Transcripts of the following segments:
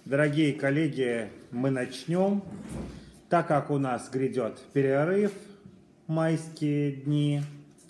Дорогие коллеги, мы начнем. Так как у нас грядет перерыв, майские дни,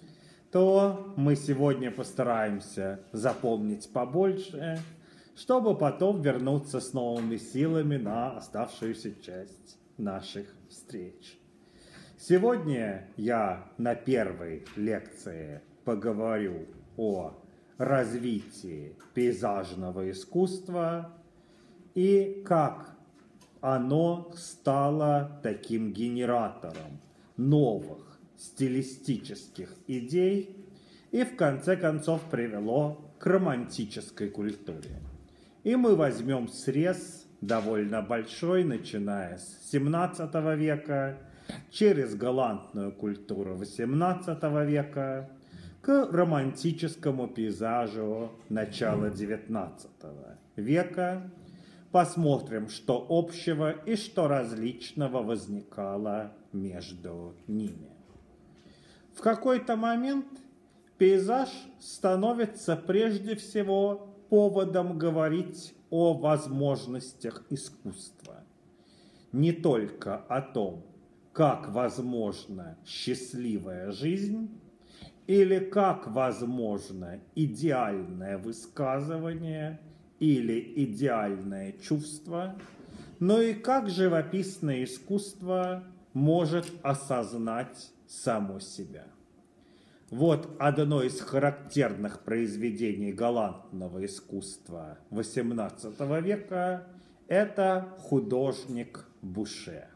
то мы сегодня постараемся запомнить побольше, чтобы потом вернуться с новыми силами на оставшуюся часть наших встреч. Сегодня я на первой лекции поговорю о развитии пейзажного искусства и как оно стало таким генератором новых стилистических идей и в конце концов привело к романтической культуре. И мы возьмем срез довольно большой, начиная с 17 века, через галантную культуру 18 века, к романтическому пейзажу начала 19 века. Посмотрим, что общего и что различного возникало между ними. В какой-то момент пейзаж становится прежде всего поводом говорить о возможностях искусства. Не только о том, как возможна счастливая жизнь, или как возможно идеальное высказывание или идеальное чувство, но и как живописное искусство может осознать само себя. Вот одно из характерных произведений галантного искусства XVIII века – это художник Буше.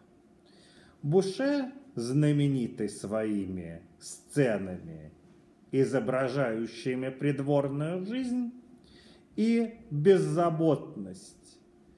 Буше, знаменитый своими сценами, изображающими придворную жизнь, и беззаботность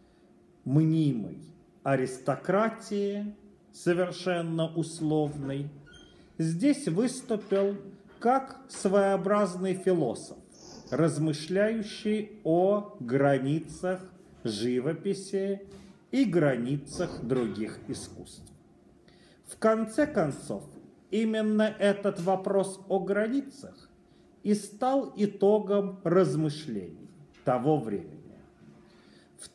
мнимой аристократии, совершенно условной, здесь выступил как своеобразный философ, размышляющий о границах живописи и границах других искусств. В конце концов, именно этот вопрос о границах и стал итогом размышлений того времени. В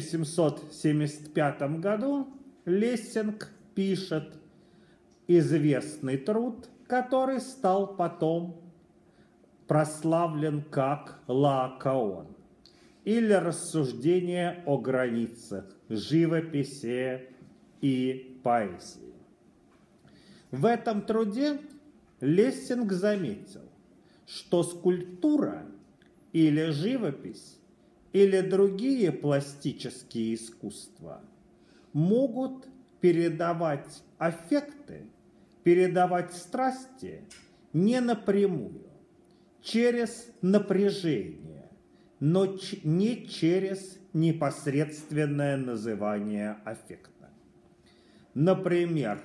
1775 году Лессинг пишет известный труд, который стал потом прославлен как «Лаокоон» или «Рассуждение о границах живописи и поэзии». В этом труде Лессинг заметил, что скульптура или живопись или другие пластические искусства могут передавать аффекты, передавать страсти не напрямую, через напряжение, но не через непосредственное называние аффекта. Например,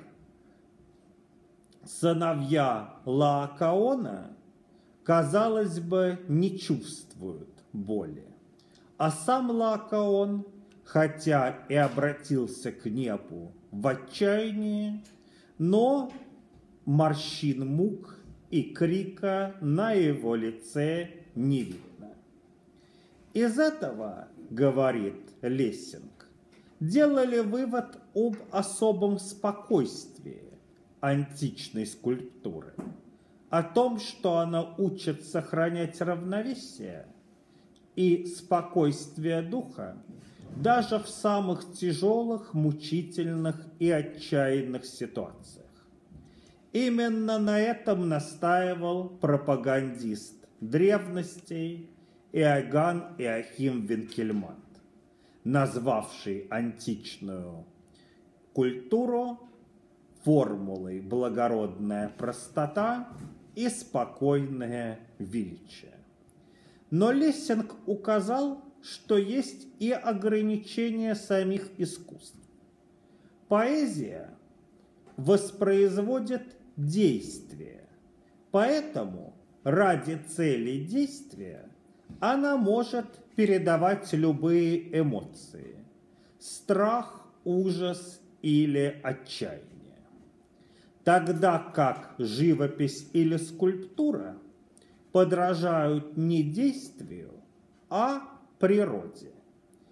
сыновья Лаокоона, казалось бы, не чувствуют боли. А сам Лаокоон, хотя и обратился к небу в отчаянии, но морщин мук и крика на его лице не видно. Из этого, говорит Лессинг, делали вывод об особом спокойствии античной скульптуры, о том, что она учит сохранять равновесие и спокойствие духа даже в самых тяжелых, мучительных и отчаянных ситуациях. Именно на этом настаивал пропагандист древностей Иоганн Иоахим Винкельманн, назвавший античную культуру формулой благородная простота и спокойное величие. Но Лессинг указал, что есть и ограничения самих искусств. Поэзия воспроизводит действие, поэтому ради цели действия она может передавать любые эмоции – страх, ужас или отчаяние. Тогда как живопись или скульптура подражают не действию, а природе.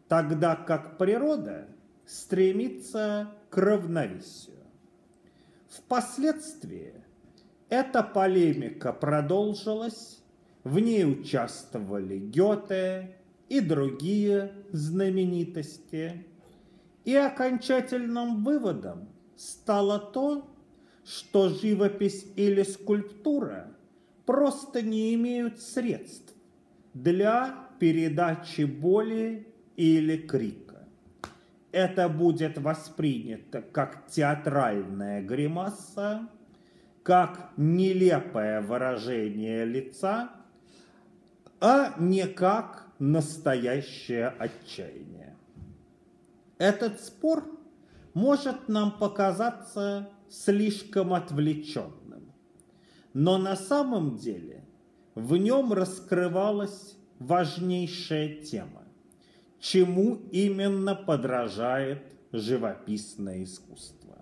тогда как природа стремится к равновесию. Впоследствии эта полемика продолжилась, в ней участвовали Гёте и другие знаменитости, и окончательным выводом стало то, что живопись или скульптура просто не имеют средств для передачи боли или крика. Это будет воспринято как театральная гримаса, как нелепое выражение лица, а не как настоящее отчаяние. Этот спор может нам показаться слишком отвлеченным, но на самом деле в нем раскрывалась важнейшая тема, чему именно подражает живописное искусство.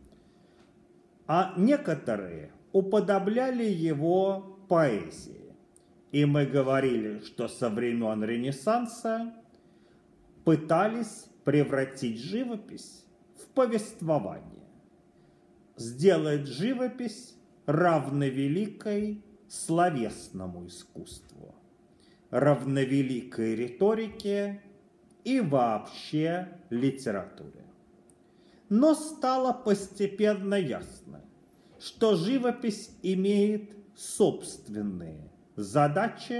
А некоторые уподобляли его поэзии. И мы говорили, что со времен Ренессанса пытались превратить живопись в повествование, сделать живопись равновеликой словесному искусству, равновеликой риторике и вообще литературе. Но стало постепенно ясно, что живопись имеет собственные задачи,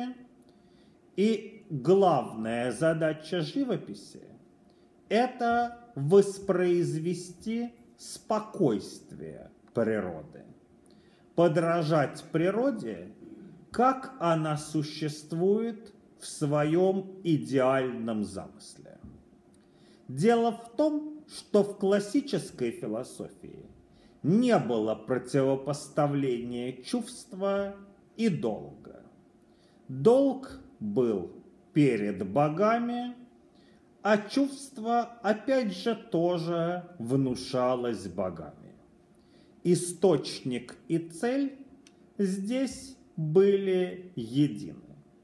и главная задача живописи – это воспроизвести спокойствие природы, подражать природе, как она существует в своем идеальном замысле. Дело в том, что в классической философии не было противопоставления чувства и долга. Долг был перед богами, а чувство, опять же, тоже внушалось богами. Источник и цель здесь были едины.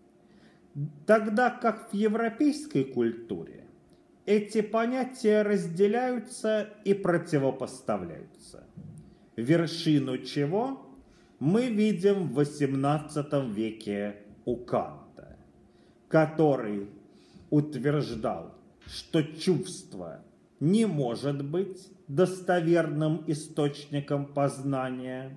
Тогда как в европейской культуре эти понятия разделяются и противопоставляются, вершину чего мы видим в XVIII веке у Канта, который утверждал, что чувство не может быть достоверным источником познания.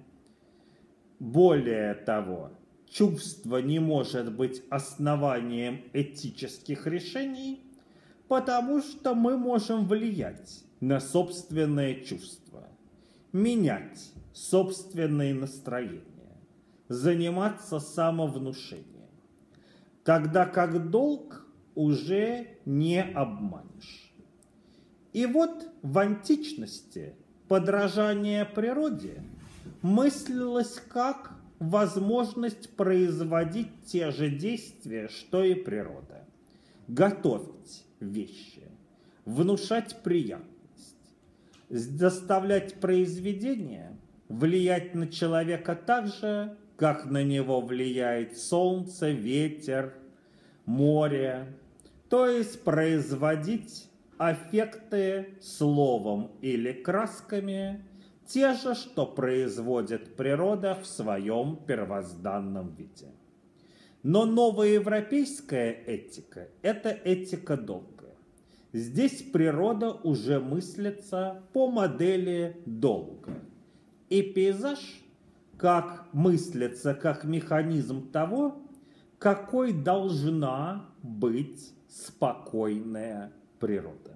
Более того, чувство не может быть основанием этических решений, потому что мы можем влиять на собственное чувство, менять собственные настроения, заниматься самовнушением, тогда как долг уже не обманешь. И вот в античности подражание природе мыслилось как возможность производить те же действия, что и природа. Готовить вещи, внушать приятность, заставлять произведение влиять на человека так же, как на него влияет солнце, ветер, море, то есть производить аффекты словом или красками, те же, что производит природа в своем первозданном виде. Но новоевропейская этика – это этика долга. Здесь природа уже мыслится по модели долга. И пейзаж как мыслится как механизм того, какой должна быть спокойная природа.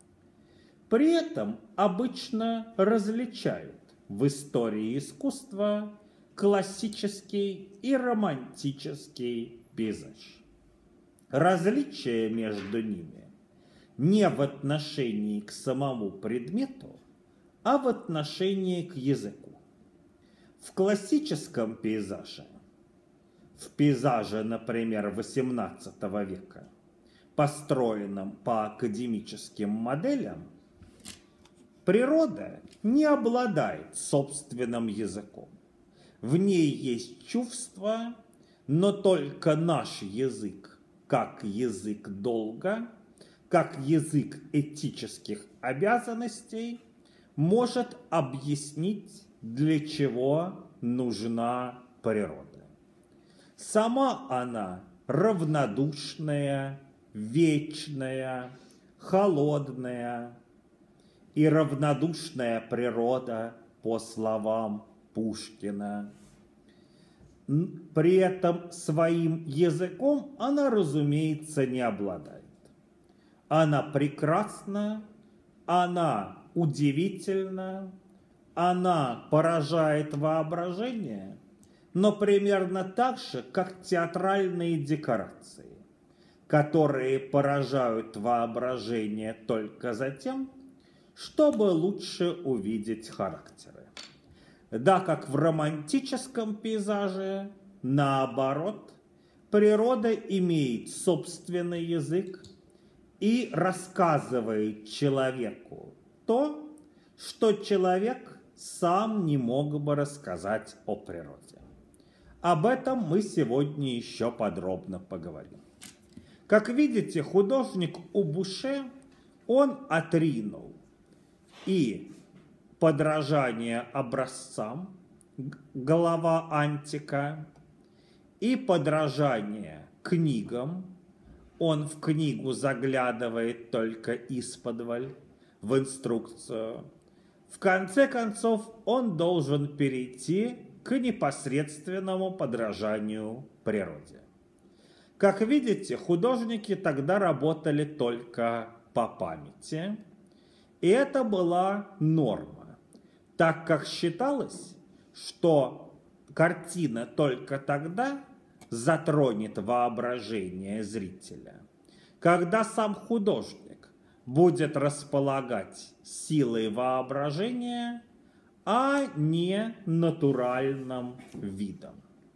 При этом обычно различают в истории искусства классический и романтический пейзаж. Различие между ними не в отношении к самому предмету, а в отношении к языку. В классическом пейзаже, в пейзаже, например, XVIII века, построенном по академическим моделям, природа не обладает собственным языком. В ней есть чувства, но только наш язык, как язык долга, как язык этических обязанностей, может объяснить, для чего нужна природа. Сама она равнодушная, вечная, холодная, и равнодушная природа, по словам Пушкина. При этом своим языком она, разумеется, не обладает. Она прекрасна, она удивительна, она поражает воображение, но примерно так же, как театральные декорации, которые поражают воображение только за тем, чтобы лучше увидеть характеры. Да, как в романтическом пейзаже, наоборот, природа имеет собственный язык и рассказывает человеку то, что человек сам не мог бы рассказать о природе. Об этом мы сегодня еще подробно поговорим. Как видите, художник Убуше, он отринул и подражание образцам, глава Антика, и подражание книгам. Он в книгу заглядывает только исподволь, в инструкцию. В конце концов, он должен перейти к непосредственному подражанию природе. Как видите, художники тогда работали только по памяти, и это была норма, так как считалось, что картина только тогда затронет воображение зрителя, когда сам художник будет располагать силой воображения, а не натуральным видом.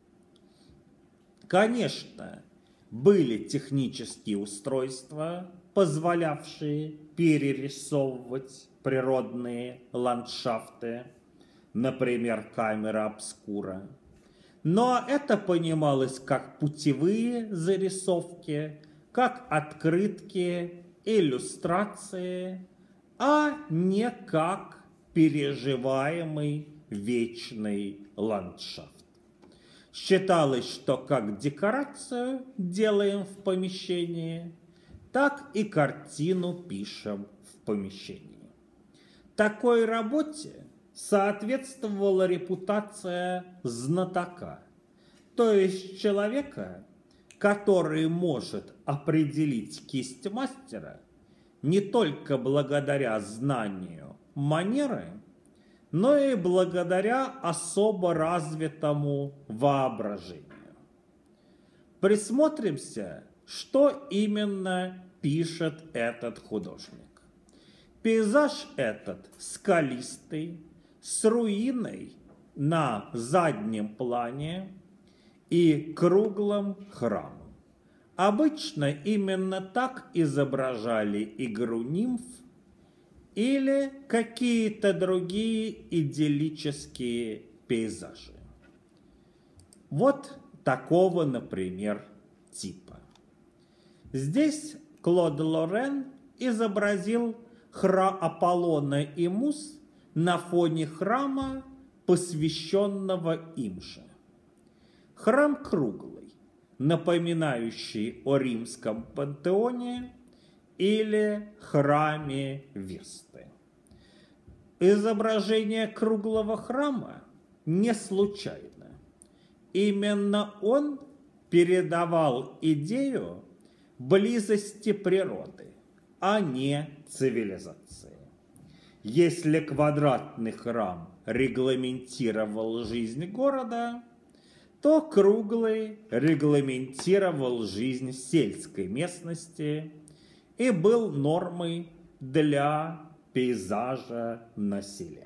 Конечно, были технические устройства, позволявшие перерисовывать природные ландшафты, например, камера обскура. Но это понималось как путевые зарисовки, как открытки, иллюстрации, а не как переживаемый вечный ландшафт. Считалось, что как декорацию делаем в помещении, так и картину пишем в помещении. Такой работе соответствовала репутация знатока, то есть человека, который может определить кисть мастера не только благодаря знанию манеры, но и благодаря особо развитому воображению. Присмотримся, что именно пишет этот художник. Пейзаж этот скалистый, с руиной на заднем плане и круглым храмом. Обычно именно так изображали игру нимф или какие-то другие идиллические пейзажи. Вот такого, например, типа. Здесь Клод Лорен изобразил храм Аполлона и Мус на фоне храма, посвященного им же. Храм круглый, напоминающий о римском пантеоне или храме Весты. Изображение круглого храма не случайно. Именно он передавал идею близости природы, а не цивилизации. Если квадратный храм регламентировал жизнь города, то круглый регламентировал жизнь сельской местности и был нормой для пейзажа на селе.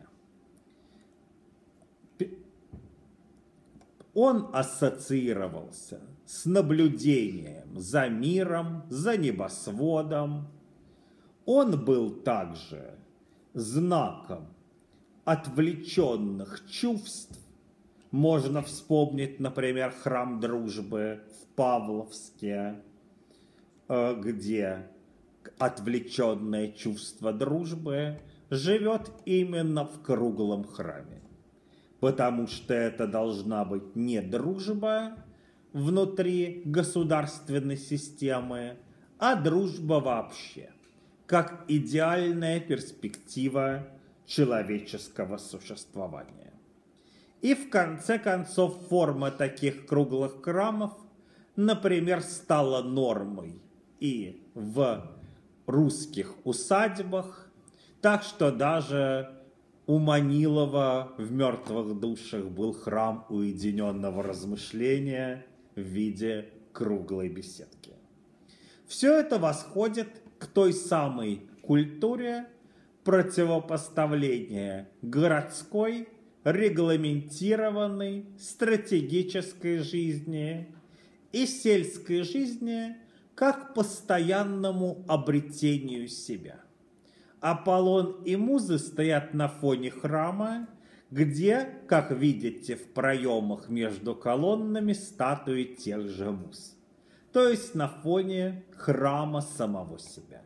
Он ассоциировался с наблюдением за миром, за небосводом. Он был также знаком отвлеченных чувств. Можно вспомнить, например, храм дружбы в Павловске, где отвлеченное чувство дружбы живет именно в круглом храме. Потому что это должна быть не дружба внутри государственной системы, а дружба вообще, как идеальная перспектива человеческого существования. И в конце концов форма таких круглых храмов, например, стала нормой и в русских усадьбах, так что даже у Манилова в «Мертвых душах» был храм уединенного размышления в виде круглой беседки. Все это восходит к той самой культуре противопоставления городской, регламентированной, стратегической жизни и сельской жизни как постоянному обретению себя. Аполлон и Музы стоят на фоне храма, где, как видите, в проемах между колоннами статуи тех же муз. То есть на фоне храма самого себя.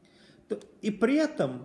И при этом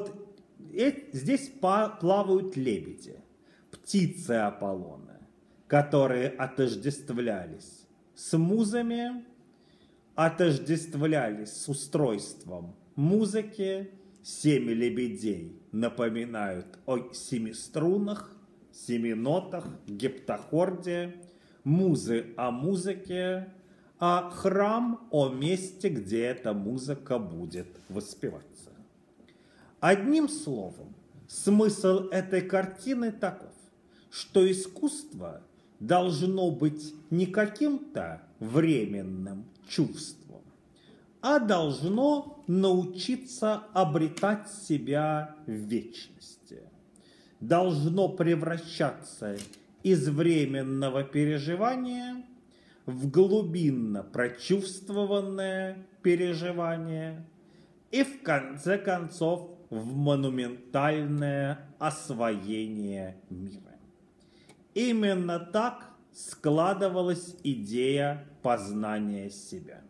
здесь плавают лебеди, птицы Аполлона, которые отождествлялись с музами, отождествлялись с устройством музыки. 7 лебедей напоминают о 7 струнах, 7 нотах, гептахорде, музы о музыке, а храм о месте, где эта музыка будет воспеваться. Одним словом, смысл этой картины таков, что искусство должно быть не каким-то временным чувством, а должно научиться обретать себя в вечности. Должно превращаться из временного переживания в глубинно прочувствованное переживание и, в конце концов, в монументальное освоение мира. Именно так складывалась идея познания себя.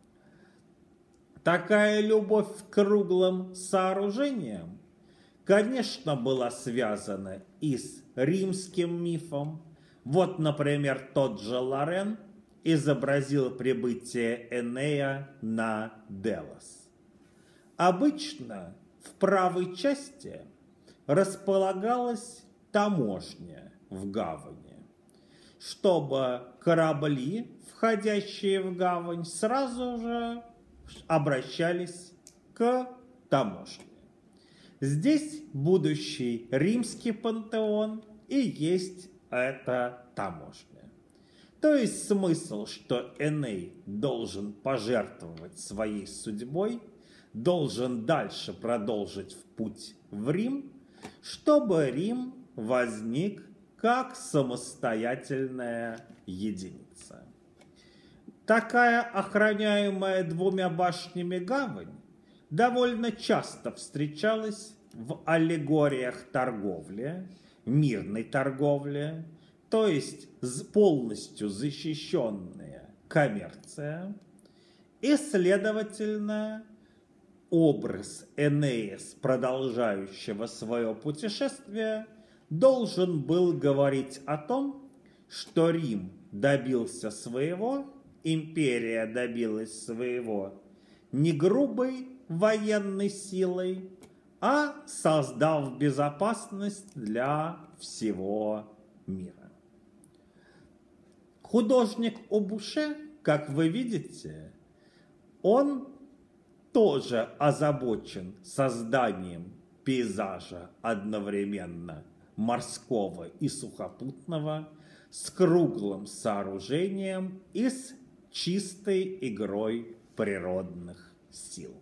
Такая любовь к круглым сооружениям, конечно, была связана и с римским мифом. Вот, например, тот же Лорен изобразил прибытие Энея на Делос. Обычно в правой части располагалась таможня в гавани, чтобы корабли, входящие в гавань, сразу же обращались к таможне. Здесь будущий римский пантеон и есть эта таможня. То есть смысл, что Эней должен пожертвовать своей судьбой, должен дальше продолжить путь в Рим, чтобы Рим возник как самостоятельная единица. Такая охраняемая 2 башнями гавань довольно часто встречалась в аллегориях торговли, мирной торговли, то есть полностью защищенная коммерция, и, следовательно, образ Энея, продолжающего свое путешествие, должен был говорить о том, что Рим добился своего, империя добилась своего не грубой военной силой, а создав безопасность для всего мира. Художник Обуше, как вы видите, он тоже озабочен созданием пейзажа одновременно морского и сухопутного, с круглым сооружением и с чистой игрой природных сил.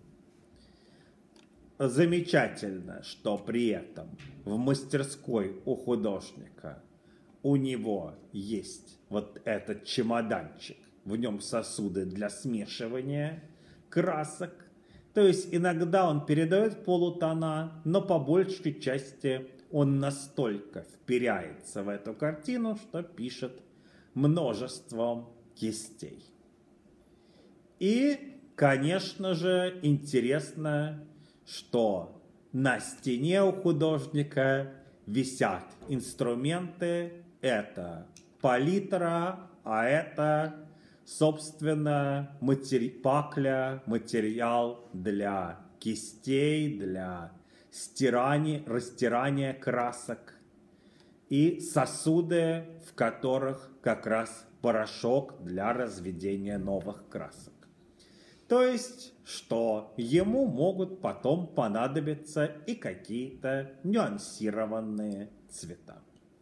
Замечательно, что при этом в мастерской у художника у него есть вот этот чемоданчик, в нем сосуды для смешивания красок. То есть иногда он передает полутона, но по большей части он настолько вперяется в эту картину, что пишет множеством кистей. И конечно же, интересно, что на стене у художника висят инструменты. Это палитра, а это, собственно, пакля, материал для кистей, для стирания, растирания красок и сосуды, в которых как раз порошок для разведения новых красок. То есть, что ему могут потом понадобиться и какие-то нюансированные цвета.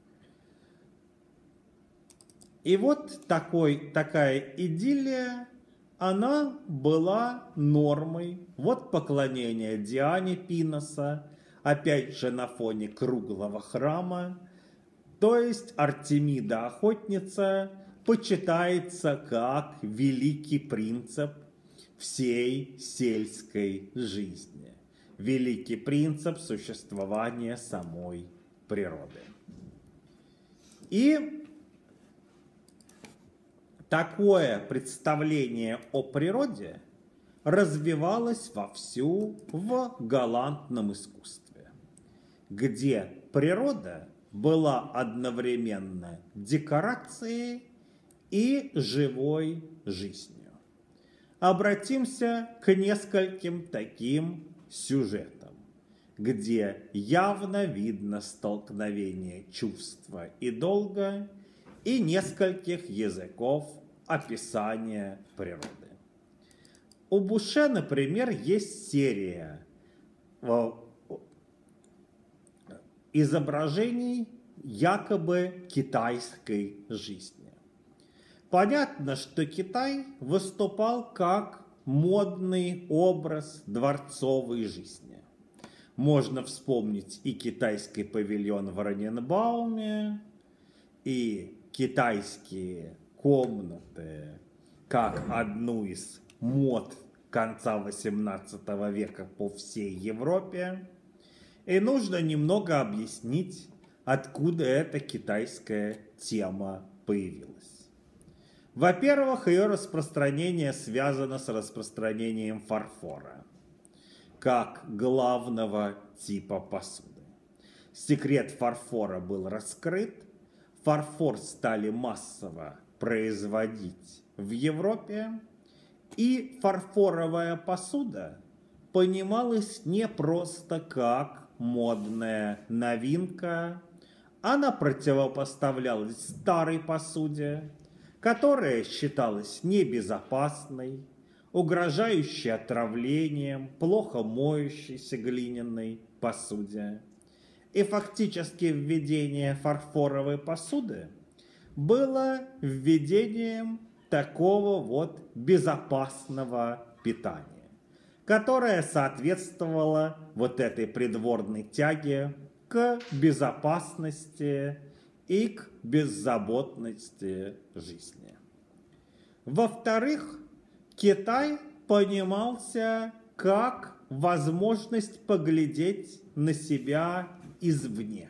И вот такая идиллия, она была нормой. Вот поклонение Диане Пиноса, опять же на фоне круглого храма. То есть Артемида Охотница почитается как великий принцип всей сельской жизни, великий принцип существования самой природы. И такое представление о природе развивалось вовсю в галантном искусстве, где природа была одновременно декорацией и живой жизнью. Обратимся к нескольким таким сюжетам, где явно видно столкновение чувства и долга и нескольких языков описания природы. У Буше, например, есть серия изображений якобы китайской жизни. Понятно, что Китай выступал как модный образ дворцовой жизни. Можно вспомнить и китайский павильон в Раненбауме, и китайские комнаты как одну из мод конца XVIII века по всей Европе. И нужно немного объяснить, откуда эта китайская тема появилась. Во-первых, ее распространение связано с распространением фарфора, как главного типа посуды. Секрет фарфора был раскрыт, фарфор стали массово производить в Европе, и фарфоровая посуда понималась не просто как модная новинка, она противопоставлялась старой посуде, которая считалась небезопасной, угрожающей отравлением, плохо моющейся глиняной посуде. И фактически введение фарфоровой посуды было введением такого вот безопасного питания, которое соответствовало вот этой придворной тяге к безопасности и к беззаботности жизни. Во-вторых, Китай понимался как возможность поглядеть на себя извне.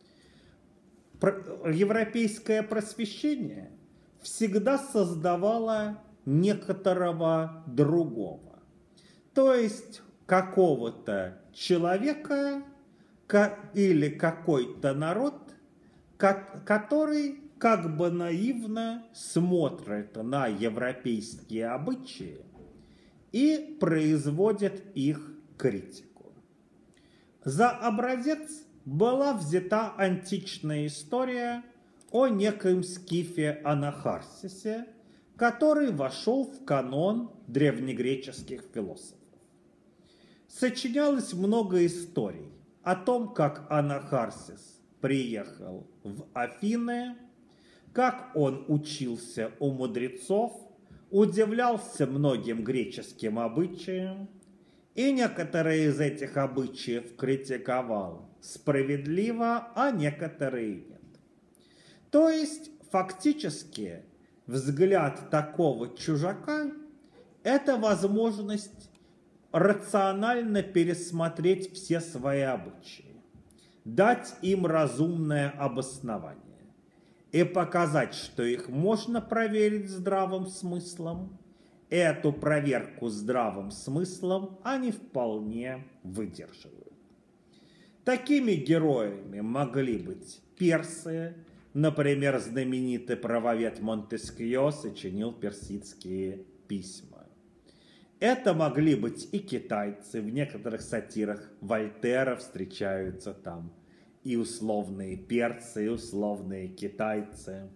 Европейское просвещение всегда создавало некоторого другого, то есть какого-то человека или какой-то народ, который как бы наивно смотрит на европейские обычаи и производит их критику. За образец была взята античная история о некоем скифе Анахарсисе, который вошел в канон древнегреческих философов. Сочинялось много историй о том, как Анахарсис приехал в Афины, как он учился у мудрецов, удивлялся многим греческим обычаям, и некоторые из этих обычаев критиковал справедливо, а некоторые нет. То есть, фактически, взгляд такого чужака – это возможность рационально пересмотреть все свои обычаи, дать им разумное обоснование и показать, что их можно проверить здравым смыслом, эту проверку здравым смыслом они вполне выдерживают. Такими героями могли быть персы, например, знаменитый правовед Монтескьё сочинил персидские письма. Это могли быть и китайцы, в некоторых сатирах Вольтера встречаются там и условные персы, и условные китайцы.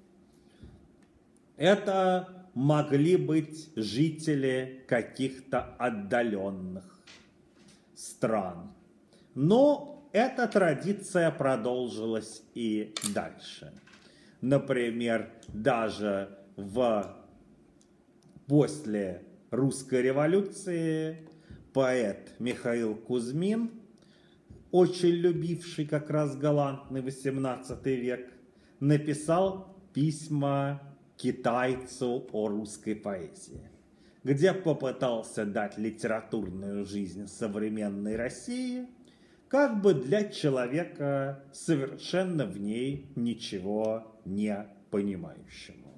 Это могли быть жители каких-то отдаленных стран. Но эта традиция продолжилась и дальше. Например, даже после русской революции поэт Михаил Кузьмин, очень любивший как раз галантный XVIII век, написал письма китайцу о русской поэзии, где попытался дать литературную жизнь современной России, как бы для человека, совершенно в ней ничего не понимающему.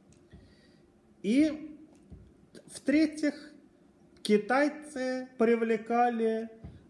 И, в-третьих, китайцы привлекали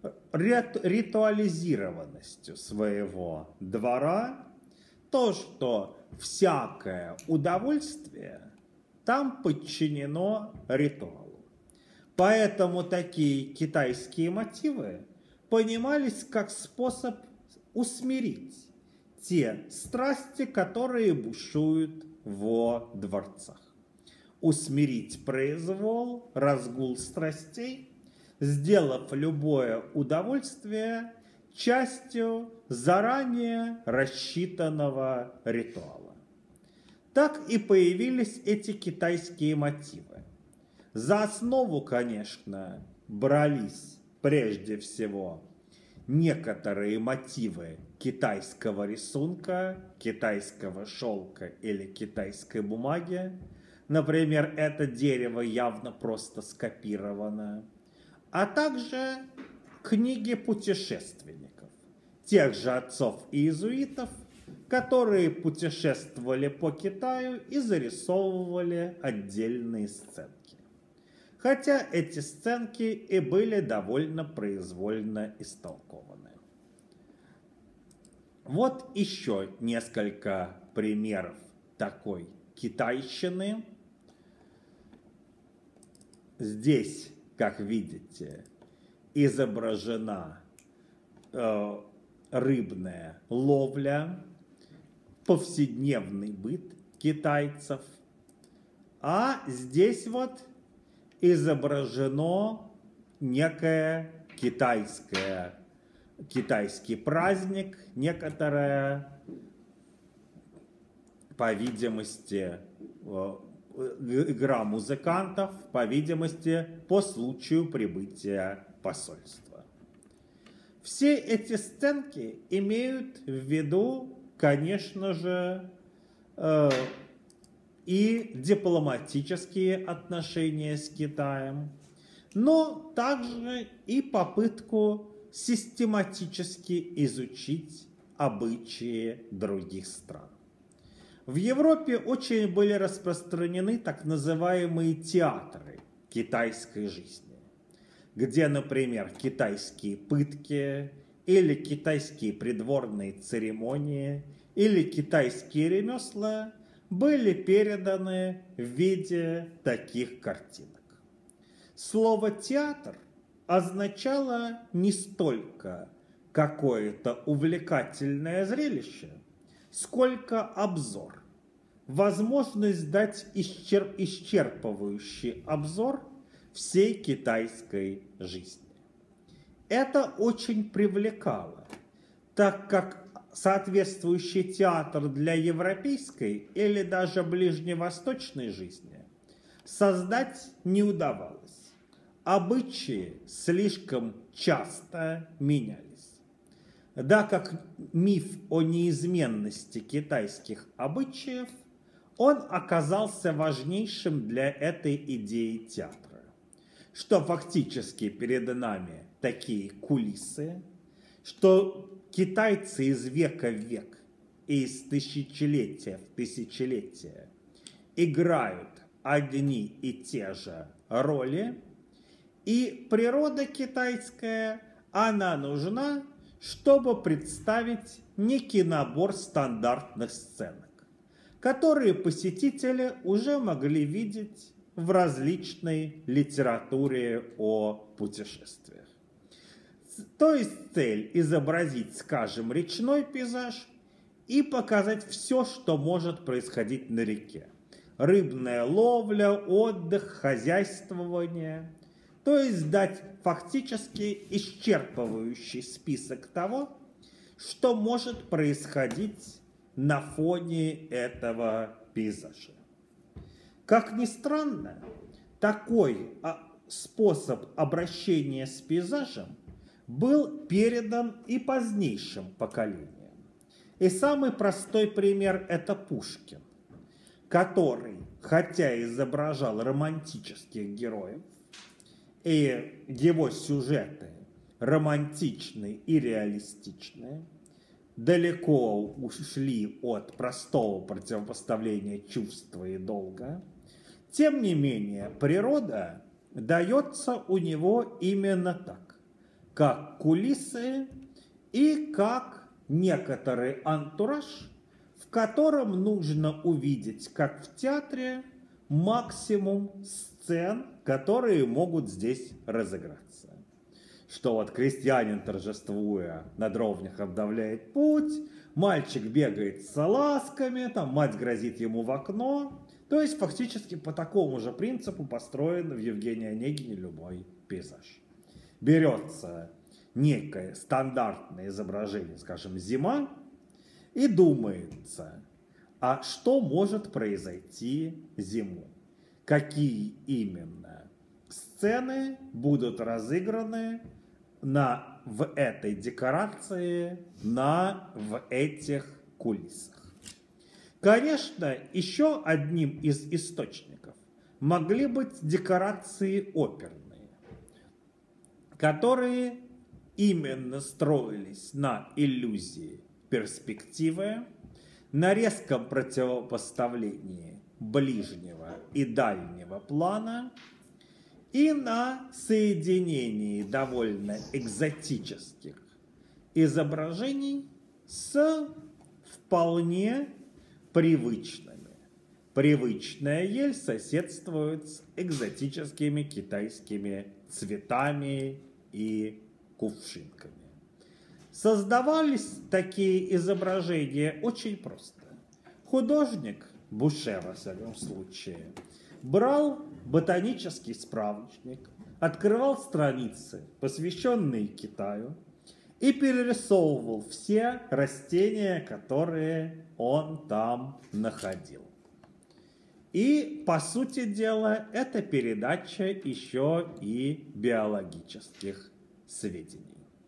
ритуализированностью своего двора то, что всякое удовольствие там подчинено ритуалу. Поэтому такие китайские мотивы понимались как способ усмирить те страсти, которые бушуют во дворцах. Усмирить произвол, разгул страстей, сделав любое удовольствие частью заранее рассчитанного ритуала. Так и появились эти китайские мотивы. За основу, конечно, брались прежде всего некоторые мотивы китайского рисунка, китайского шелка или китайской бумаги. Например, это дерево явно просто скопировано. А также книги путешественников, тех же отцов и иезуитов, которые путешествовали по Китаю и зарисовывали отдельные сценки. Хотя эти сценки и были довольно произвольно истолкованы. Вот еще несколько примеров такой китайщины. Здесь, как видите, изображена рыбная ловля, повседневный быт китайцев. А здесь вот изображено некое китайский праздник, некоторая, по видимости, игра музыкантов, по видимости, по случаю прибытия посольства. Все эти сценки имеют в виду, конечно же, и дипломатические отношения с Китаем, но также и попытку систематически изучить обычаи других стран. В Европе очень были распространены так называемые театры китайской жизни, где, например, китайские пытки или китайские придворные церемонии или китайские ремесла были переданы в виде таких картинок. Слово «театр» означало не столько какое-то увлекательное зрелище, сколько обзор, возможность дать исчерпывающий обзор всей китайской жизни. Это очень привлекало, так как соответствующий театр для европейской или даже ближневосточной жизни создать не удавалось. Обычаи слишком часто менялись. Да, как миф о неизменности китайских обычаев, он оказался важнейшим для этой идеи театра, что фактически перед нами такие кулисы, что китайцы из века в век и из тысячелетия в тысячелетие играют одни и те же роли, и природа китайская, она нужна, чтобы представить некий набор стандартных сценок, которые посетители уже могли видеть в различной литературе о путешествиях. То есть цель изобразить, скажем, речной пейзаж и показать все, что может происходить на реке. Рыбная ловля, отдых, хозяйствование. То есть дать фактически исчерпывающий список того, что может происходить на фоне этого пейзажа. Как ни странно, такой способ обращения с пейзажем был передан и позднейшим поколениям. И самый простой пример – это Пушкин, который, хотя изображал романтических героев, и его сюжеты романтичные и реалистичные, далеко ушли от простого противопоставления чувства и долга, тем не менее природа дается у него именно так, как кулисы и как некоторый антураж, в котором нужно увидеть, как в театре, максимум сцен, которые могут здесь разыграться. Что вот крестьянин, торжествуя, на дровнях обдавляет путь, мальчик бегает с салазками, там мать грозит ему в окно. То есть фактически по такому же принципу построен в Евгении Онегине любой пейзаж. Берется некое стандартное изображение, скажем, зима, и думается, а что может произойти зимой? Какие именно сцены будут разыграны в этой декорации, в этих кулисах? Конечно, еще одним из источников могли быть декорации оперные, которые именно строились на иллюзии перспективы, на резком противопоставлении ближнего и дальнего плана и на соединении довольно экзотических изображений с вполне привычными. Привычная ель соседствует с экзотическими китайскими цветами и кувшинками. Создавались такие изображения очень просто. Художник, Буше, во всяком случае, брал ботанический справочник, открывал страницы, посвященные Китаю, и перерисовывал все растения, которые он там находил. И, по сути дела, это передача еще и биологических сведений.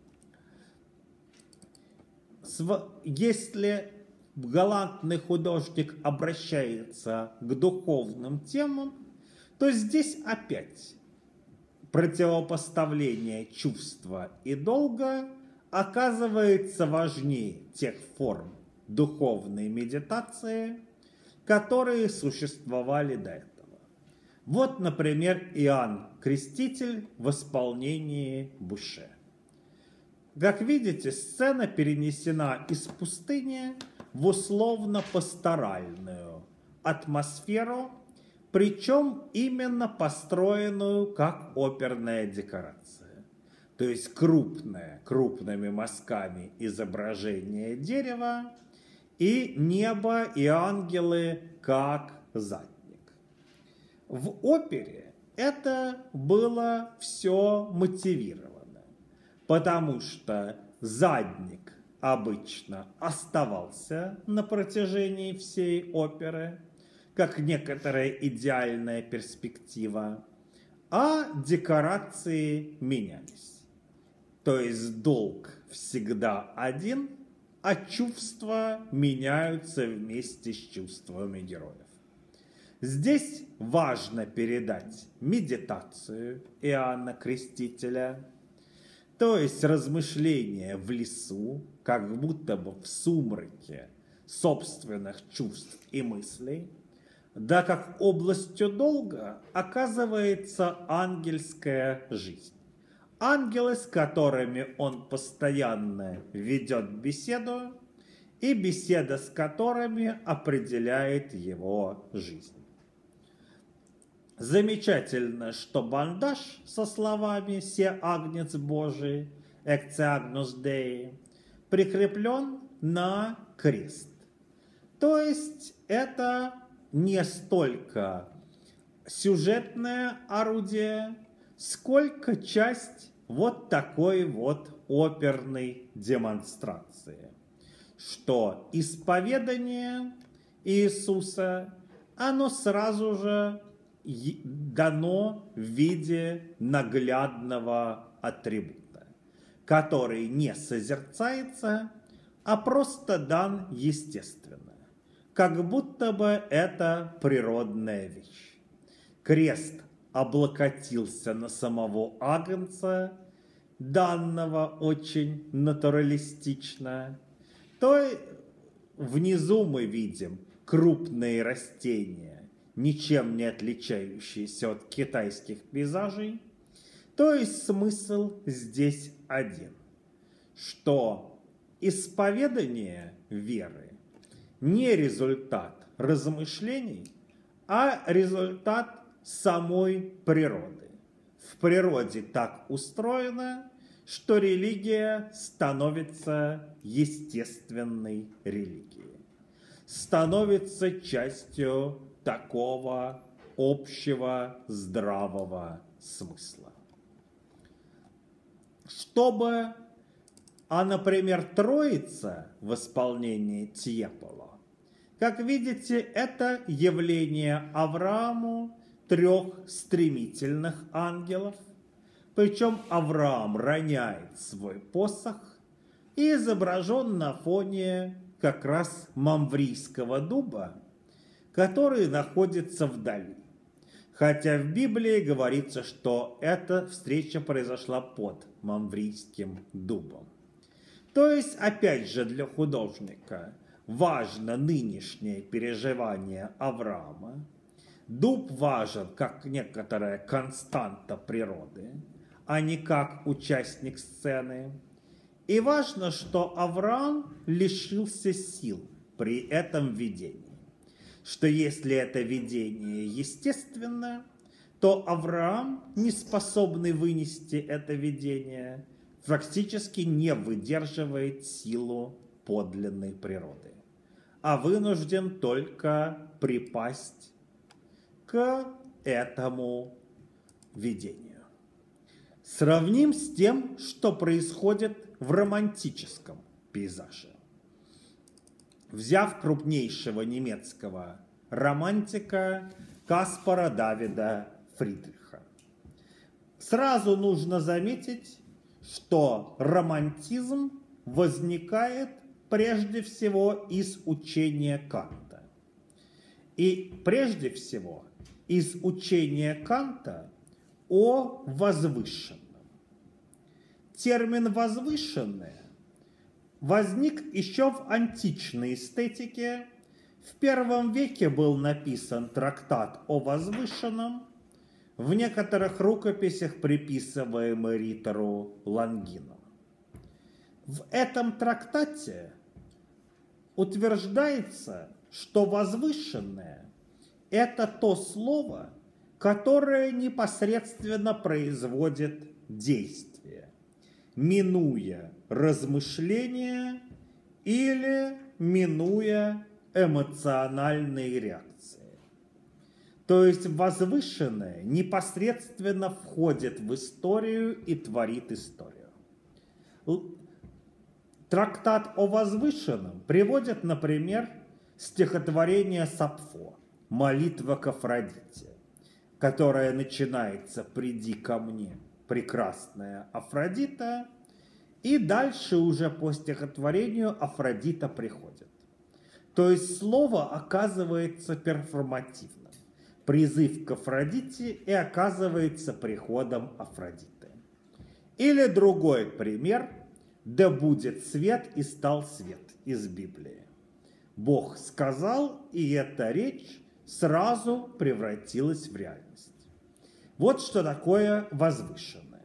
Если галантный художник обращается к духовным темам, то здесь опять противопоставление чувства и долга оказывается важнее тех форм духовной медитации, которые существовали до этого. Вот, например, Иоанн Креститель в исполнении Буше. Как видите, сцена перенесена из пустыни в условно-пасторальную атмосферу, причем именно построенную как оперная декорация. То есть крупными мазками изображение дерева и небо и ангелы как задник. В опере это было все мотивировано, потому что задник обычно оставался на протяжении всей оперы, как некоторая идеальная перспектива, а декорации менялись. То есть долг всегда один, а чувства меняются вместе с чувствами героев. Здесь важно передать медитацию Иоанна Крестителя, то есть размышления в лесу, как будто бы в сумраке собственных чувств и мыслей, да как областью долга оказывается ангельская жизнь. Ангелы, с которыми он постоянно ведет беседу, и беседа с которыми определяет его жизнь. Замечательно, что бандаж со словами «Се агнец Божий, экце агнус Деи» прикреплен на крест. То есть это не столько сюжетное орудие, сколько часть вот такой вот оперной демонстрации, что исповедание Иисуса, оно сразу же дано в виде наглядного атрибута, который не созерцается, а просто дан естественно, как будто бы это природная вещь. Крест облокотился на самого агнца, данного очень натуралистично, то внизу мы видим крупные растения, ничем не отличающиеся от китайских пейзажей. То есть смысл здесь один, что исповедание веры не результат размышлений, а результат самой природы. В природе так устроено, что религия становится естественной религией, становится частью такого общего здравого смысла. Чтобы, например, Троица в исполнении Тьеполо, как видите, это явление Аврааму трех стремительных ангелов, причем Авраам роняет свой посох и изображен на фоне как раз мамврийского дуба, который находится вдали. Хотя в Библии говорится, что эта встреча произошла под мамврийским дубом. То есть, опять же, для художника важно нынешнее переживание Авраама. Дуб важен как некоторая константа природы, а не как участник сцены. И важно, что Авраам лишился сил при этом видении. Что если это видение естественно, то Авраам, не способный вынести это видение, фактически не выдерживает силу подлинной природы, а вынужден только припасть к этому видению. Сравним с тем, что происходит в романтическом пейзаже. Взяв крупнейшего немецкого романтика Каспара Давида Фридриха, сразу нужно заметить, что романтизм возникает прежде всего из учения Канта. И прежде всего из учения Канта о возвышенном. Термин «возвышенное» возник еще в античной эстетике. В I веке был написан трактат о возвышенном, в некоторых рукописях приписываемый Ритору Лонгину. В этом трактате утверждается, что возвышенное – это то слово, которое непосредственно производит действие, минуя размышления или минуя эмоциональные реакции. То есть возвышенное непосредственно входит в историю и творит историю. Трактат о возвышенном приводит, например, стихотворение Сапфо «Молитва к Афродите», которая начинается «Приди ко мне, прекрасная Афродита», и дальше уже по стихотворению Афродита приходит. То есть слово оказывается перформативным. Призыв к Афродите и оказывается приходом Афродиты. Или другой пример: «Да будет свет, и стал свет» из Библии. Бог сказал, и эта речь сразу превратилось в реальность. Вот что такое возвышенное.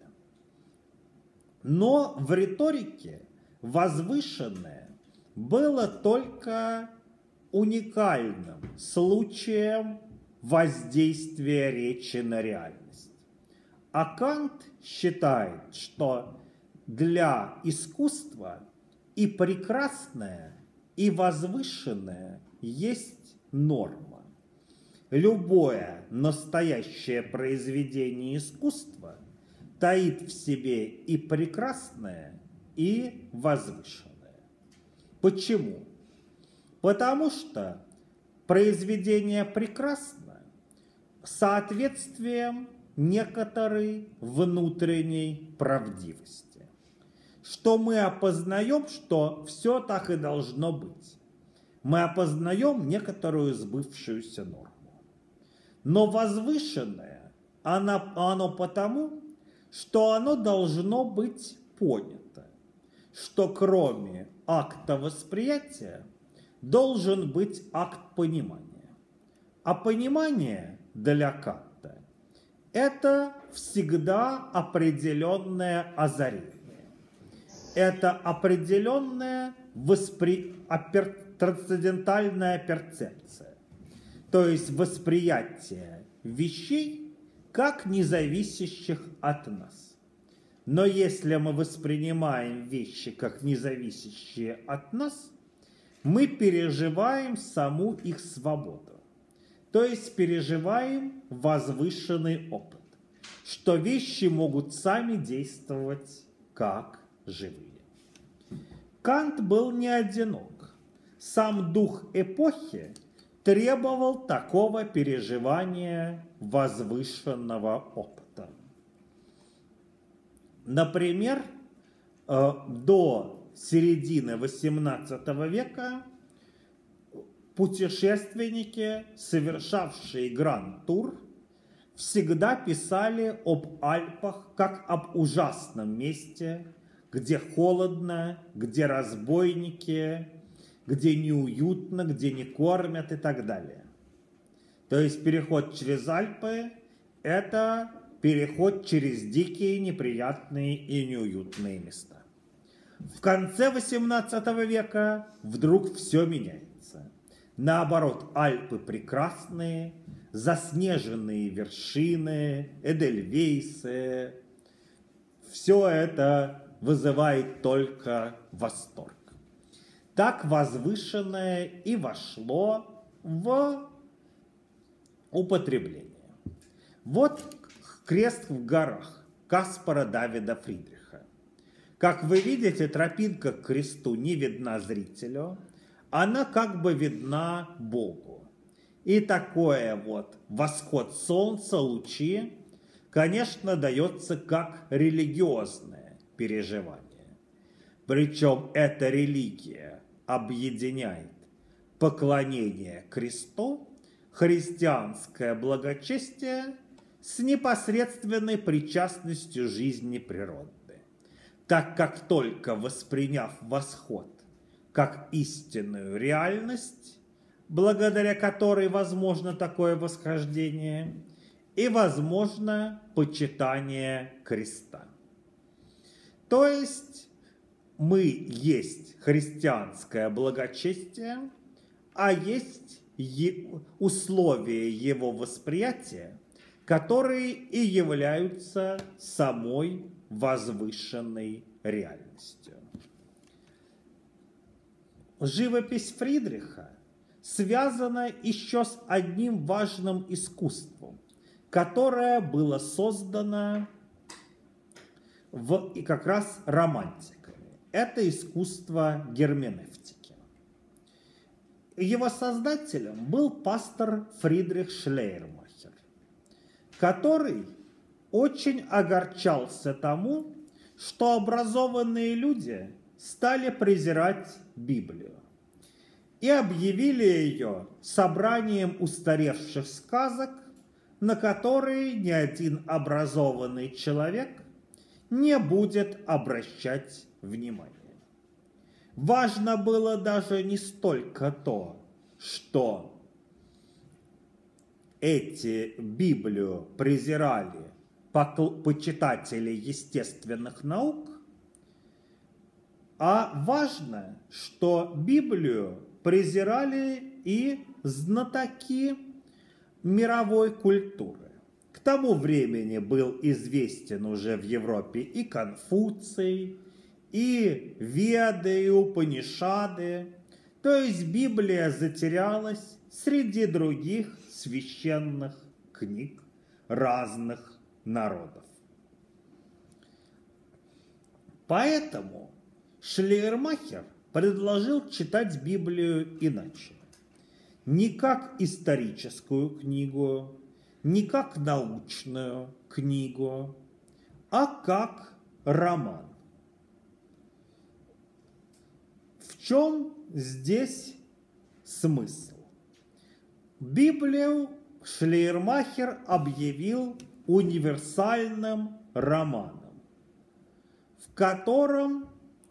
Но в риторике возвышенное было только уникальным случаем воздействия речи на реальность. А Кант считает, что для искусства и прекрасное, и возвышенное есть норма. Любое настоящее произведение искусства таит в себе и прекрасное, и возвышенное. Почему? Потому что произведение прекрасно соответствием некоторой внутренней правдивости. Что мы опознаем, что все так и должно быть. Мы опознаем некоторую сбывшуюся норму. Но возвышенное, оно потому, что оно должно быть понято, что кроме акта восприятия должен быть акт понимания. А понимание для Канта – это всегда определенное озарение. Это определенная трансцендентальная перцепция. То есть восприятие вещей как независящих от нас. Но если мы воспринимаем вещи как независящие от нас, мы переживаем саму их свободу. То есть переживаем возвышенный опыт, что вещи могут сами действовать как живые. Кант был не одинок. Сам дух эпохи требовал такого переживания возвышенного опыта. Например, до середины XVIII века путешественники, совершавшие гранд-тур, всегда писали об Альпах как об ужасном месте, где холодно, где разбойники, где неуютно, где не кормят и так далее. То есть переход через Альпы – это переход через дикие, неприятные и неуютные места. В конце XVIII века вдруг все меняется. Наоборот, Альпы прекрасные, заснеженные вершины, эдельвейсы. Все это вызывает только восторг. Так возвышенное и вошло в употребление. Вот «Крест в горах» Каспара Давида Фридриха. Как вы видите, тропинка к кресту не видна зрителю, она как бы видна Богу. И такое вот восход солнца, лучи, конечно, дается как религиозное переживание. Причем эта религия объединяет поклонение кресту, христианское благочестие с непосредственной причастностью жизни природы. Так как только восприняв восход как истинную реальность, благодаря которой возможно такое восхождение, и возможно почитание креста. То есть мы есть христианское благочестие, а есть условия его восприятия, которые и являются самой возвышенной реальностью. Живопись Фридриха связана еще с одним важным искусством, которое было создано как раз романтиками. Это искусство герменевтики. Его создателем был пастор Фридрих Шлейермахер, который очень огорчался тому, что образованные люди стали презирать Библию и объявили ее собранием устаревших сказок, на которые ни один образованный человек не будет обращать внимания. Важно было даже не столько то, что эти Библию презирали почитатели естественных наук, а важно, что Библию презирали и знатоки мировой культуры. К тому времени был известен уже в Европе и Конфуций, и Веды, и Упанишады. То есть Библия затерялась среди других священных книг разных народов. Поэтому Шлейермахер предложил читать Библию иначе. Не как историческую книгу, не как научную книгу, а как роман. В чем здесь смысл? Библию Шлейермахер объявил универсальным романом, в котором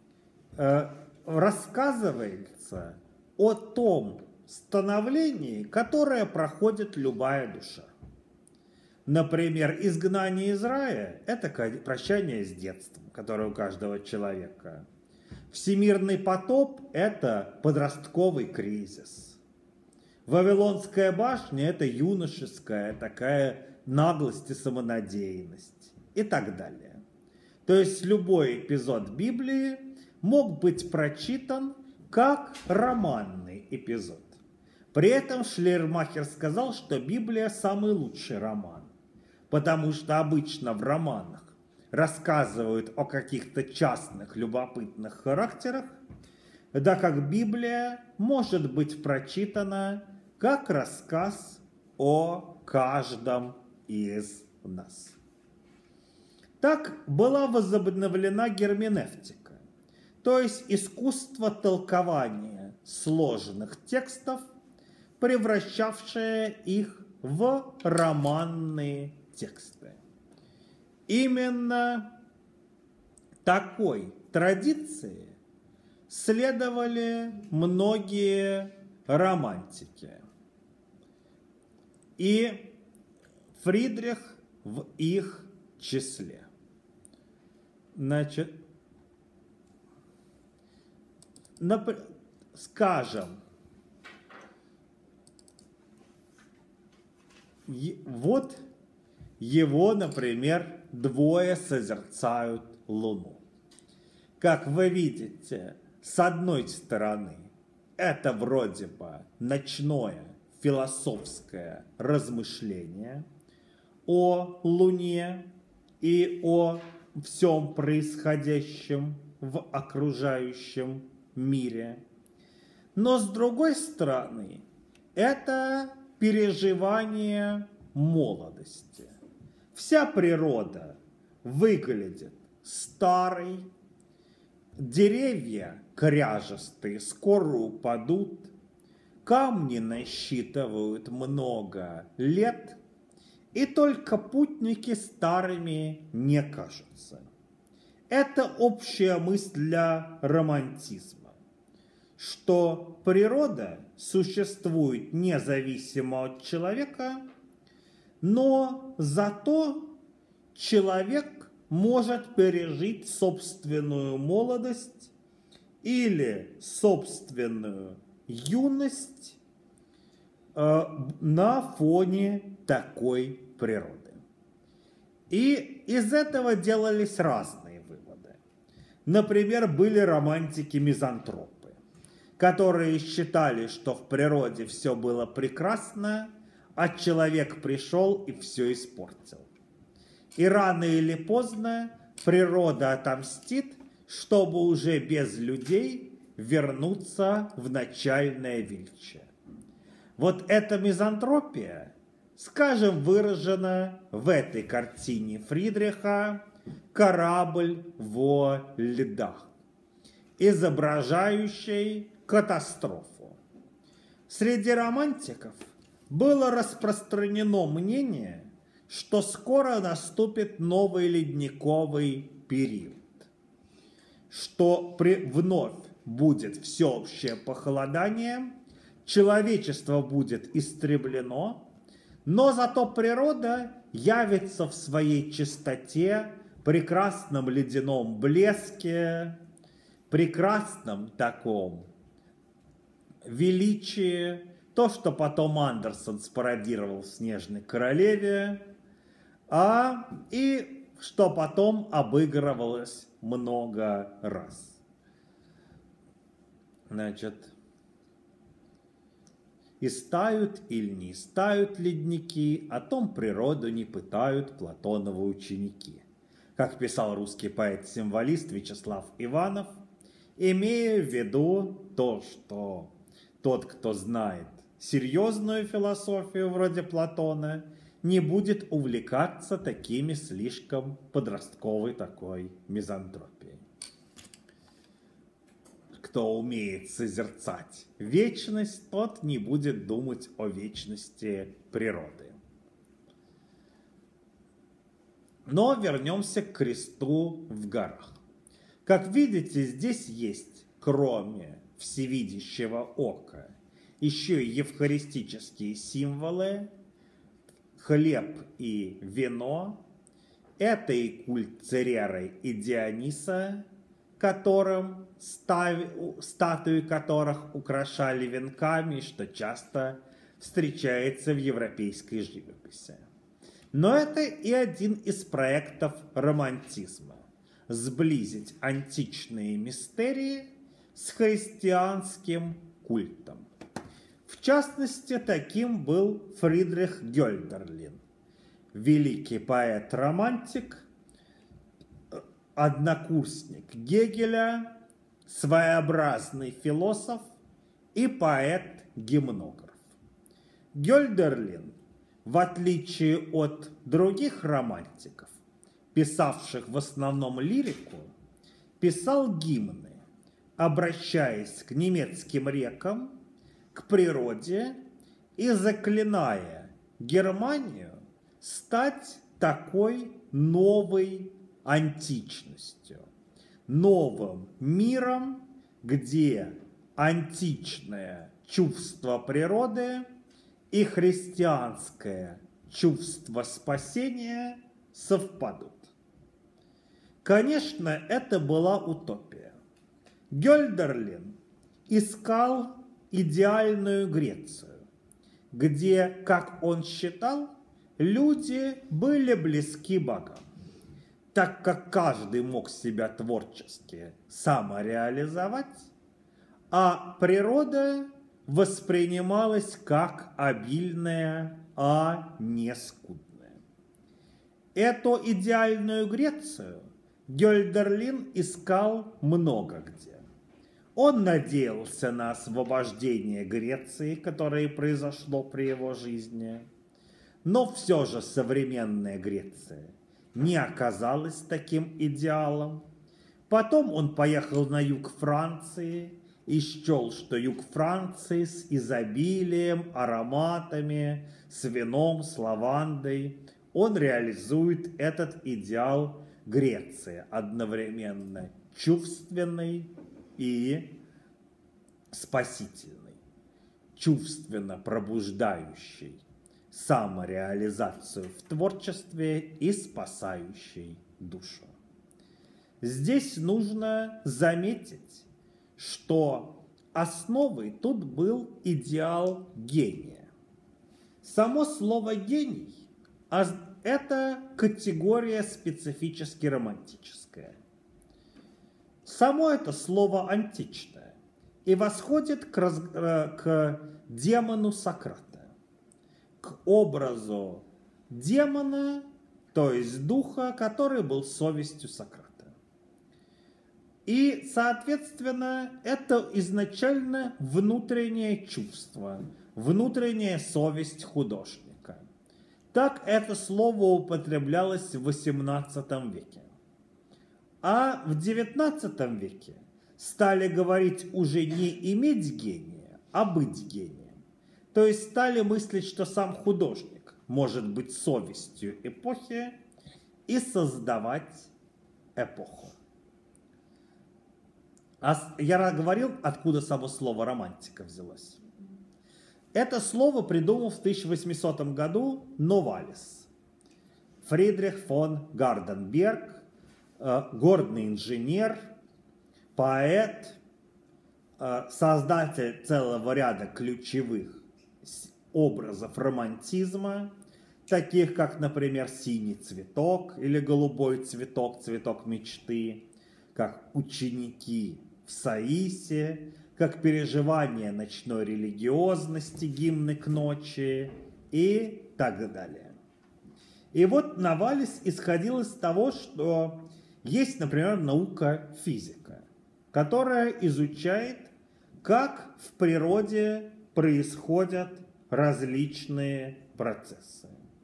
рассказывается о том становлении, которое проходит любая душа. Например, изгнание из рая – это прощание с детством, которое у каждого человека. Всемирный потоп – это подростковый кризис. Вавилонская башня – это юношеская такая наглость и самонадеянность и так далее. То есть любой эпизод Библии мог быть прочитан как романный эпизод. При этом Шлейермахер сказал, что Библия самый лучший роман, потому что обычно в романах рассказывают о каких-то частных любопытных характерах, да как Библия может быть прочитана как рассказ о каждом из нас. Так была возобновлена герменевтика, то есть искусство толкования сложных текстов, превращавшее их в романные тексты. Именно такой традиции следовали многие романтики. И Фридрих в их числе. Значит, скажем, вот его, например, двое созерцают Луну. Как вы видите, с одной стороны, это вроде бы ночное философское размышление о Луне и о всем происходящем в окружающем мире. Но с другой стороны, это переживание молодости. Вся природа выглядит старой, деревья кряжестые скоро упадут, камни насчитывают много лет, и только путники старыми не кажутся. Это общая мысль для романтизма, что природа существует независимо от человека, но зато человек может пережить собственную молодость или собственную юность на фоне такой природы. И из этого делались разные выводы. Например, были романтики-мизантропы, которые считали, что в природе все было прекрасно, а человек пришел и все испортил. И рано или поздно природа отомстит, чтобы уже без людей вернуться в начальное величие. Вот эта мизантропия, скажем, выражена в этой картине Фридриха «Корабль во льдах», изображающей катастрофу. Среди романтиков было распространено мнение, что скоро наступит новый ледниковый период, что вновь будет всеобщее похолодание, человечество будет истреблено, Но зато природа явится в своей чистоте, прекрасном ледяном блеске, прекрасном таком величии, то, что потом Андерсон спародировал в «Снежной королеве», и что потом обыгрывалось много раз. Значит, и стают или не стают ледники, о том природу не пытают Платоновы ученики. Как писал русский поэт-символист Вячеслав Иванов, имея в виду то, что тот, кто знает серьезную философию вроде Платона, не будет увлекаться такими слишком подростковой такой мизантропией. Кто умеет созерцать вечность, тот не будет думать о вечности природы. Но вернемся к кресту в горах. Как видите, здесь есть, кроме всевидящего ока, еще и евхаристические символы, хлеб и вино. Это и культ Цереры и Диониса, статуи которых украшали венками, что часто встречается в европейской живописи. Но это и один из проектов романтизма – сблизить античные мистерии с христианским культом. В частности, таким был Фридрих Гёльдерлин, великий поэт-романтик, однокурсник Гегеля, своеобразный философ и поэт-гимнограф. Гёльдерлин, в отличие от других романтиков, писавших в основном лирику, писал гимны, обращаясь к немецким рекам, к природе и заклиная Германию стать такой новой античностью, новым миром, где античное чувство природы и христианское чувство спасения совпадут. Конечно, это была утопия. Гёльдерлин искал идеальную Грецию, где, как он считал, люди были близки богам, так как каждый мог себя творчески самореализовать, а природа воспринималась как обильная, а не скудная. Эту идеальную Грецию Гёльдерлин искал много где. Он надеялся на освобождение Греции, которое произошло при его жизни, но все же современная Греция не оказалась таким идеалом. Потом он поехал на юг Франции и счел, что юг Франции с изобилием, ароматами, с вином, с лавандой, он реализует этот идеал Греции, одновременно чувственной и спасительной, чувственно пробуждающей самореализацию в творчестве и спасающей душу. Здесь нужно заметить, что основой тут был идеал гения. Само слово «гений» – это категория специфически романтическая. Само это слово античное и восходит к демону Сократа, к образу демона, то есть духа, который был совестью Сократа. И, соответственно, это изначально внутреннее чувство, внутренняя совесть художника. Так это слово употреблялось в XVIII веке. А в XIX веке стали говорить уже не иметь гения, а быть гением. То есть стали мыслить, что сам художник может быть совестью эпохи и создавать эпоху. А я говорил, откуда само слово романтика взялось. Это слово придумал в 1800 году Новалис. Фридрих фон Гарденберг, горный инженер, поэт, создатель целого ряда ключевых образов романтизма, таких как, например, синий цветок или голубой цветок, цветок мечты, как ученики в Саисе, как переживание ночной религиозности, гимны к ночи и так далее. И вот Новалис исходил из того, что есть, например, наука физика, которая изучает, как в природе происходят различные процессы.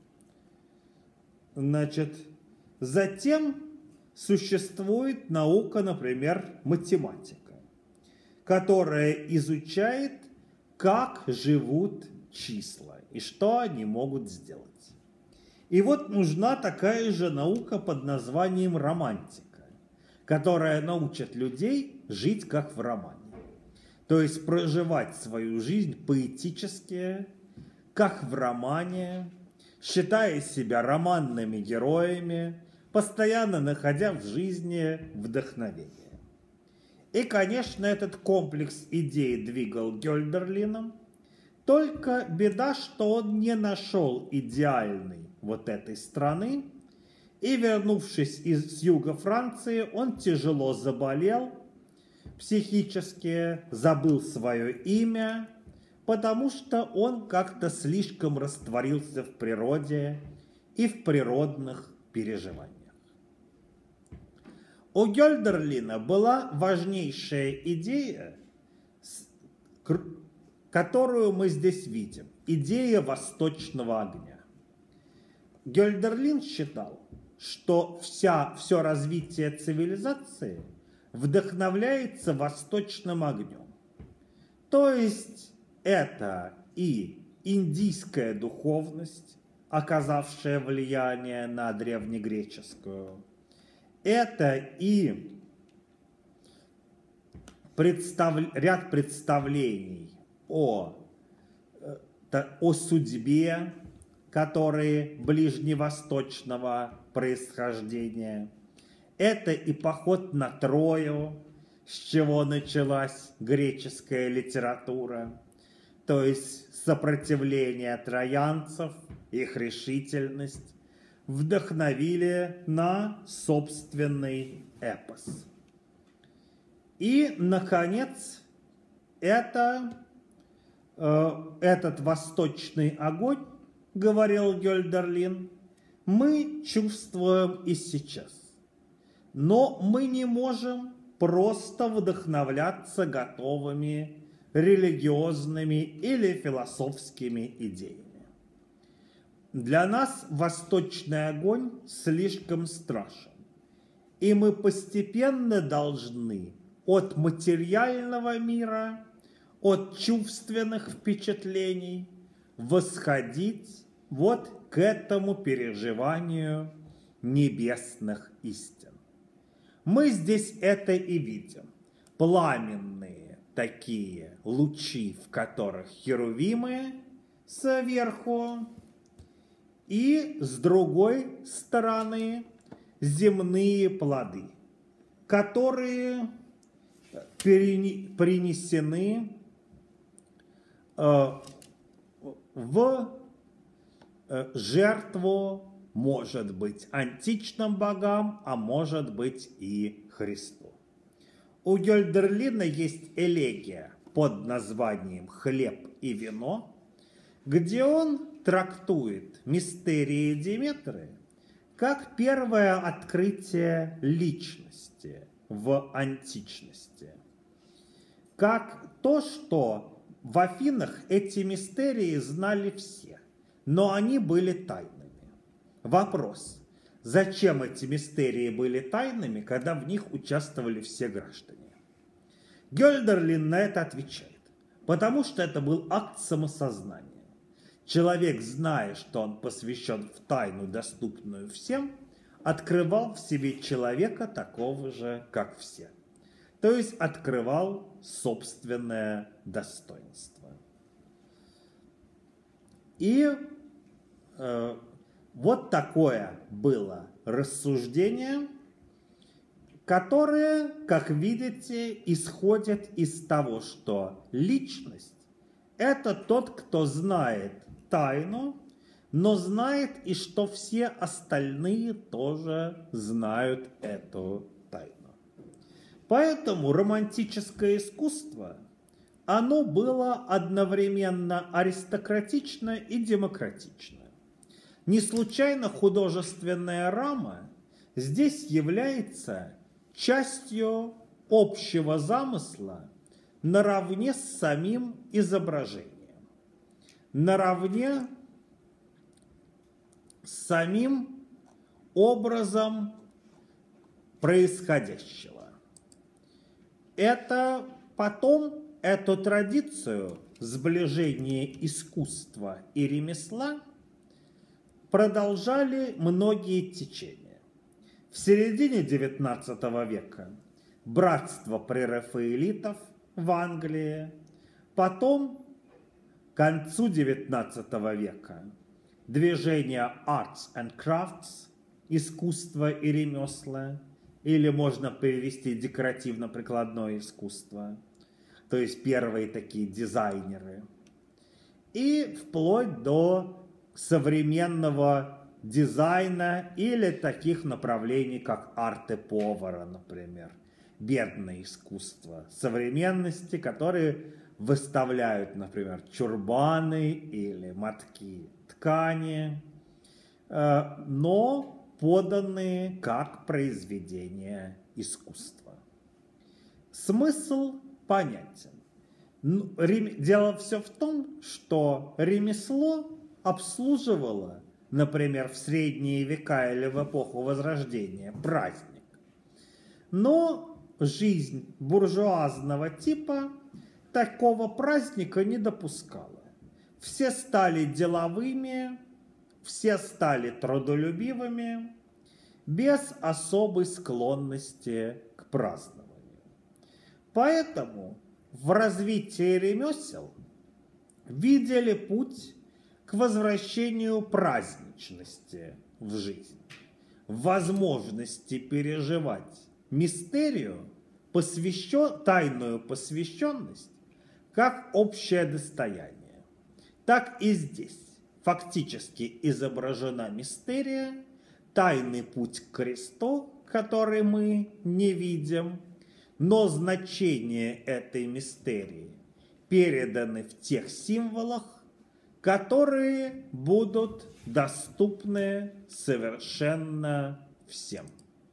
Значит, затем существует наука, например, математика, которая изучает, как живут числа и что они могут сделать. И вот нужна такая же наука под названием романтика, которая научит людей жить как в романе. То есть проживать свою жизнь поэтически, как в романе, считая себя романными героями, постоянно находя в жизни вдохновение. И, конечно, этот комплекс идей двигал Гёльдерлином, только беда, что он не нашел идеальной вот этой страны, и, вернувшись с юга Франции, он тяжело заболел, психически забыл свое имя, потому что он как-то слишком растворился в природе и в природных переживаниях. У Гёльдерлина была важнейшая идея, которую мы здесь видим. Идея восточного огня. Гёльдерлин считал, что все развитие цивилизации вдохновляется восточным огнем. То есть это и индийская духовность, оказавшая влияние на древнегреческую, это и ряд представлений о судьбе, которые ближневосточного происхождения. Это и поход на Трою, с чего началась греческая литература, то есть сопротивление троянцев, их решительность, вдохновили на собственный эпос. И, наконец, этот восточный огонь, говорил Гёльдерлин, мы чувствуем и сейчас. Но мы не можем просто вдохновляться готовыми религиозными или философскими идеями. Для нас восточный огонь слишком страшен, и мы постепенно должны от материального мира, от чувственных впечатлений восходить вот к этому переживанию небесных истин. Мы здесь это и видим. Пламенные такие лучи, в которых херувимы сверху, и с другой стороны земные плоды, которые принесены в жертву, может быть, античным богам, а может быть и Христу. У Гёльдерлина есть элегия под названием «Хлеб и вино», где он трактует мистерии Деметры как первое открытие личности в античности. Как то, что в Афинах эти мистерии знали все, но они были тайными. Вопрос: зачем эти мистерии были тайными, когда в них участвовали все граждане? Гёльдерлин на это отвечает: потому что это был акт самосознания. Человек, зная, что он посвящен в тайну, доступную всем, открывал в себе человека такого же, как все. То есть открывал собственное достоинство. И вот такое было рассуждение, которое, как видите, исходит из того, что личность – это тот, кто знает тайну, но знает и что все остальные тоже знают эту тайну. Поэтому романтическое искусство, оно было одновременно аристократично и демократично. Не случайно художественная рама здесь является частью общего замысла наравне с самим изображением, наравне с самим образом происходящего. Это потом эту традицию сближения искусства и ремесла продолжали многие течения. В середине XIX века братство прерафаэлитов в Англии, потом к концу XIX века движение Arts and Crafts, искусство и ремесла, или можно перевести декоративно-прикладное искусство, то есть первые такие дизайнеры, и вплоть до современного дизайна или таких направлений, как арте-повара, например, бедное искусство современности, которые выставляют, например, чурбаны или мотки ткани, но поданные как произведения искусства. Смысл понятен. Дело все в том, что ремесло обслуживало, например, в средние века или в эпоху Возрождения праздник. Но жизнь буржуазного типа такого праздника не допускала. Все стали деловыми, все стали трудолюбивыми, без особой склонности к празднованию. Поэтому в развитии ремесел видели путь к возвращению праздничности в жизнь, возможности переживать мистерию, тайную посвященность, как общее достояние. Так и здесь фактически изображена мистерия, тайный путь к кресту, который мы не видим, но значение этой мистерии переданы в тех символах, которые будут доступны совершенно всем.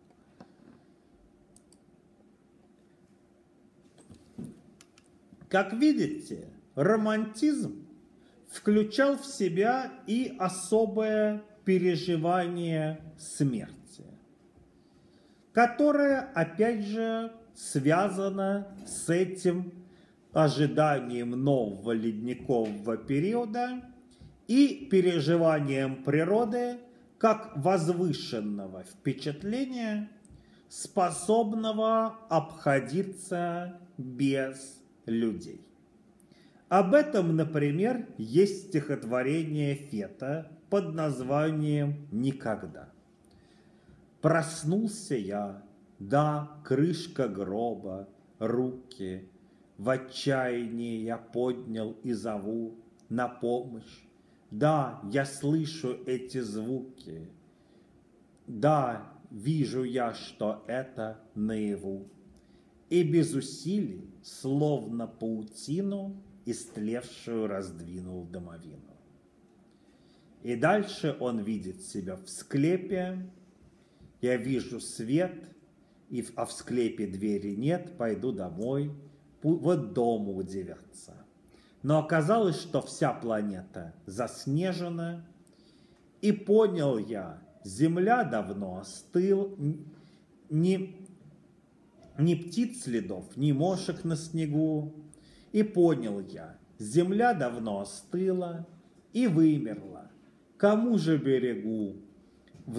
Как видите, романтизм включал в себя и особое переживание смерти, которое, опять же, связано с этим ожиданием нового ледникового периода и переживанием природы как возвышенного впечатления, способного обходиться без людей. Об этом, например, есть стихотворение Фета под названием «Никогда». Проснулся я, да, крышка гроба, руки, в отчаянии я поднял и зову на помощь. Да, я слышу эти звуки, да, вижу я, что это наяву. И без усилий, словно паутину, истлевшую раздвинул домовину. И дальше он видит себя в склепе. Я вижу свет, а в склепе двери нет, пойду домой, вот дому удивятся. Но оказалось, что вся планета заснежена, и понял я, земля давно остыл, ни птиц следов, ни мошек на снегу. И понял я, земля давно остыла и вымерла. Кому же берегу в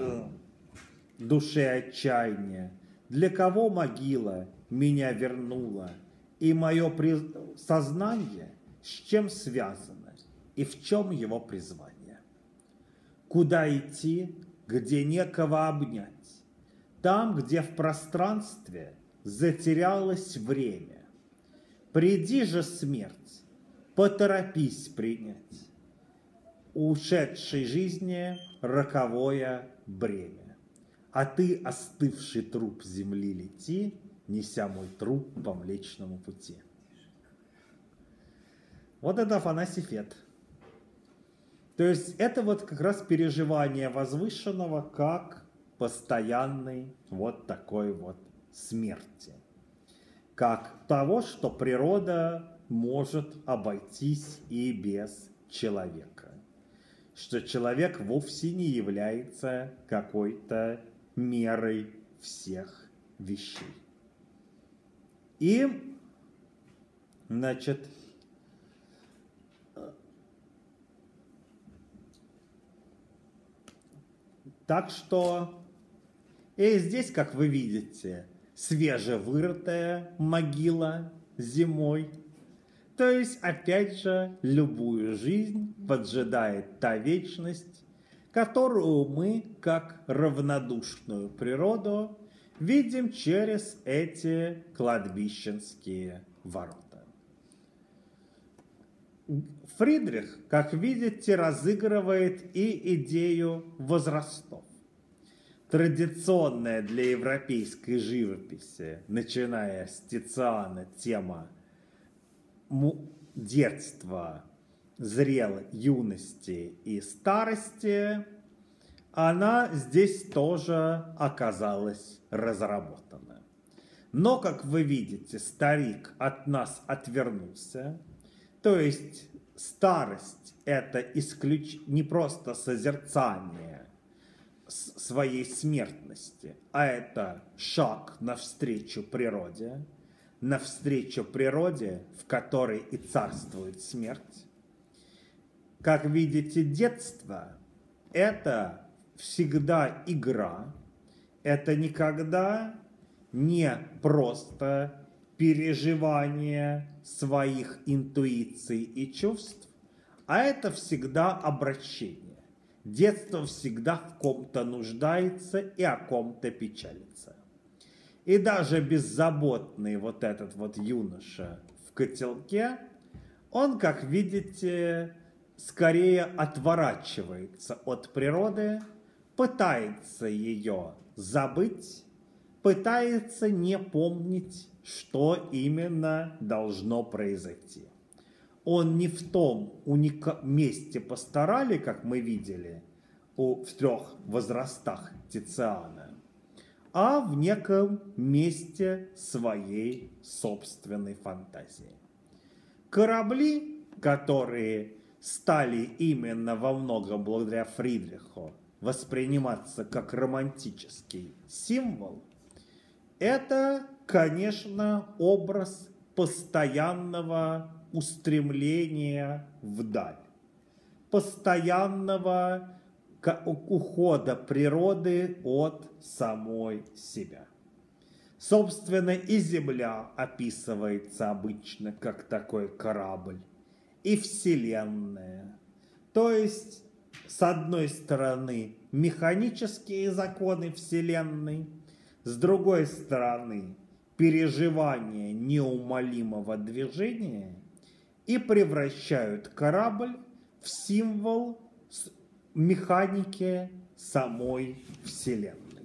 душе отчаяния? Для кого могила меня вернула? И мое сознание с чем связано? и в чем его призвание. Куда идти, где некого обнять, там, где в пространстве затерялось время. Приди же, смерть, поторопись принять ушедшей жизни роковое бремя. А ты, остывший труп земли, лети, неся мой труп по Млечному пути. Вот это Афанасий Фет. То есть это вот как раз переживание возвышенного как постоянной вот такой вот смерти. Как того, что природа может обойтись и без человека. Что человек вовсе не является какой-то мерой всех вещей. И, значит, так что и здесь, как вы видите, свежевырытая могила зимой. То есть, опять же, любую жизнь поджидает та вечность, которую мы, как равнодушную природу, видим через эти кладбищенские ворота. Фридрих, как видите, разыгрывает и идею возрастов. Традиционная для европейской живописи, начиная с Тициана, тема детства, зрелой юности и старости, она здесь тоже оказалась разработана. Но, как вы видите, старик от нас отвернулся. То есть старость – это не просто созерцание своей смертности, а это шаг навстречу природе, в которой и царствует смерть. Как видите, детство – это всегда игра, это никогда не просто переживание своих интуиций и чувств, а это всегда обращение. Детство всегда в ком-то нуждается и о ком-то печалится. И даже беззаботный вот этот вот юноша в котелке, он, как видите, скорее отворачивается от природы, пытается ее забыть, пытается не помнить, что именно должно произойти. Он не в том месте пасторали, как мы видели в 3 возрастах Тициана, а в неком месте своей собственной фантазии. Корабли, которые стали именно во многом благодаря Фридриху восприниматься как романтический символ, это, конечно, образ постоянного устремления вдаль, постоянного ухода природы от самой себя. Собственно, и Земля описывается обычно как такой корабль, и Вселенная. То есть, с одной стороны, механические законы Вселенной, с другой стороны, переживание неумолимого движения, и превращают корабль в символ механики самой Вселенной.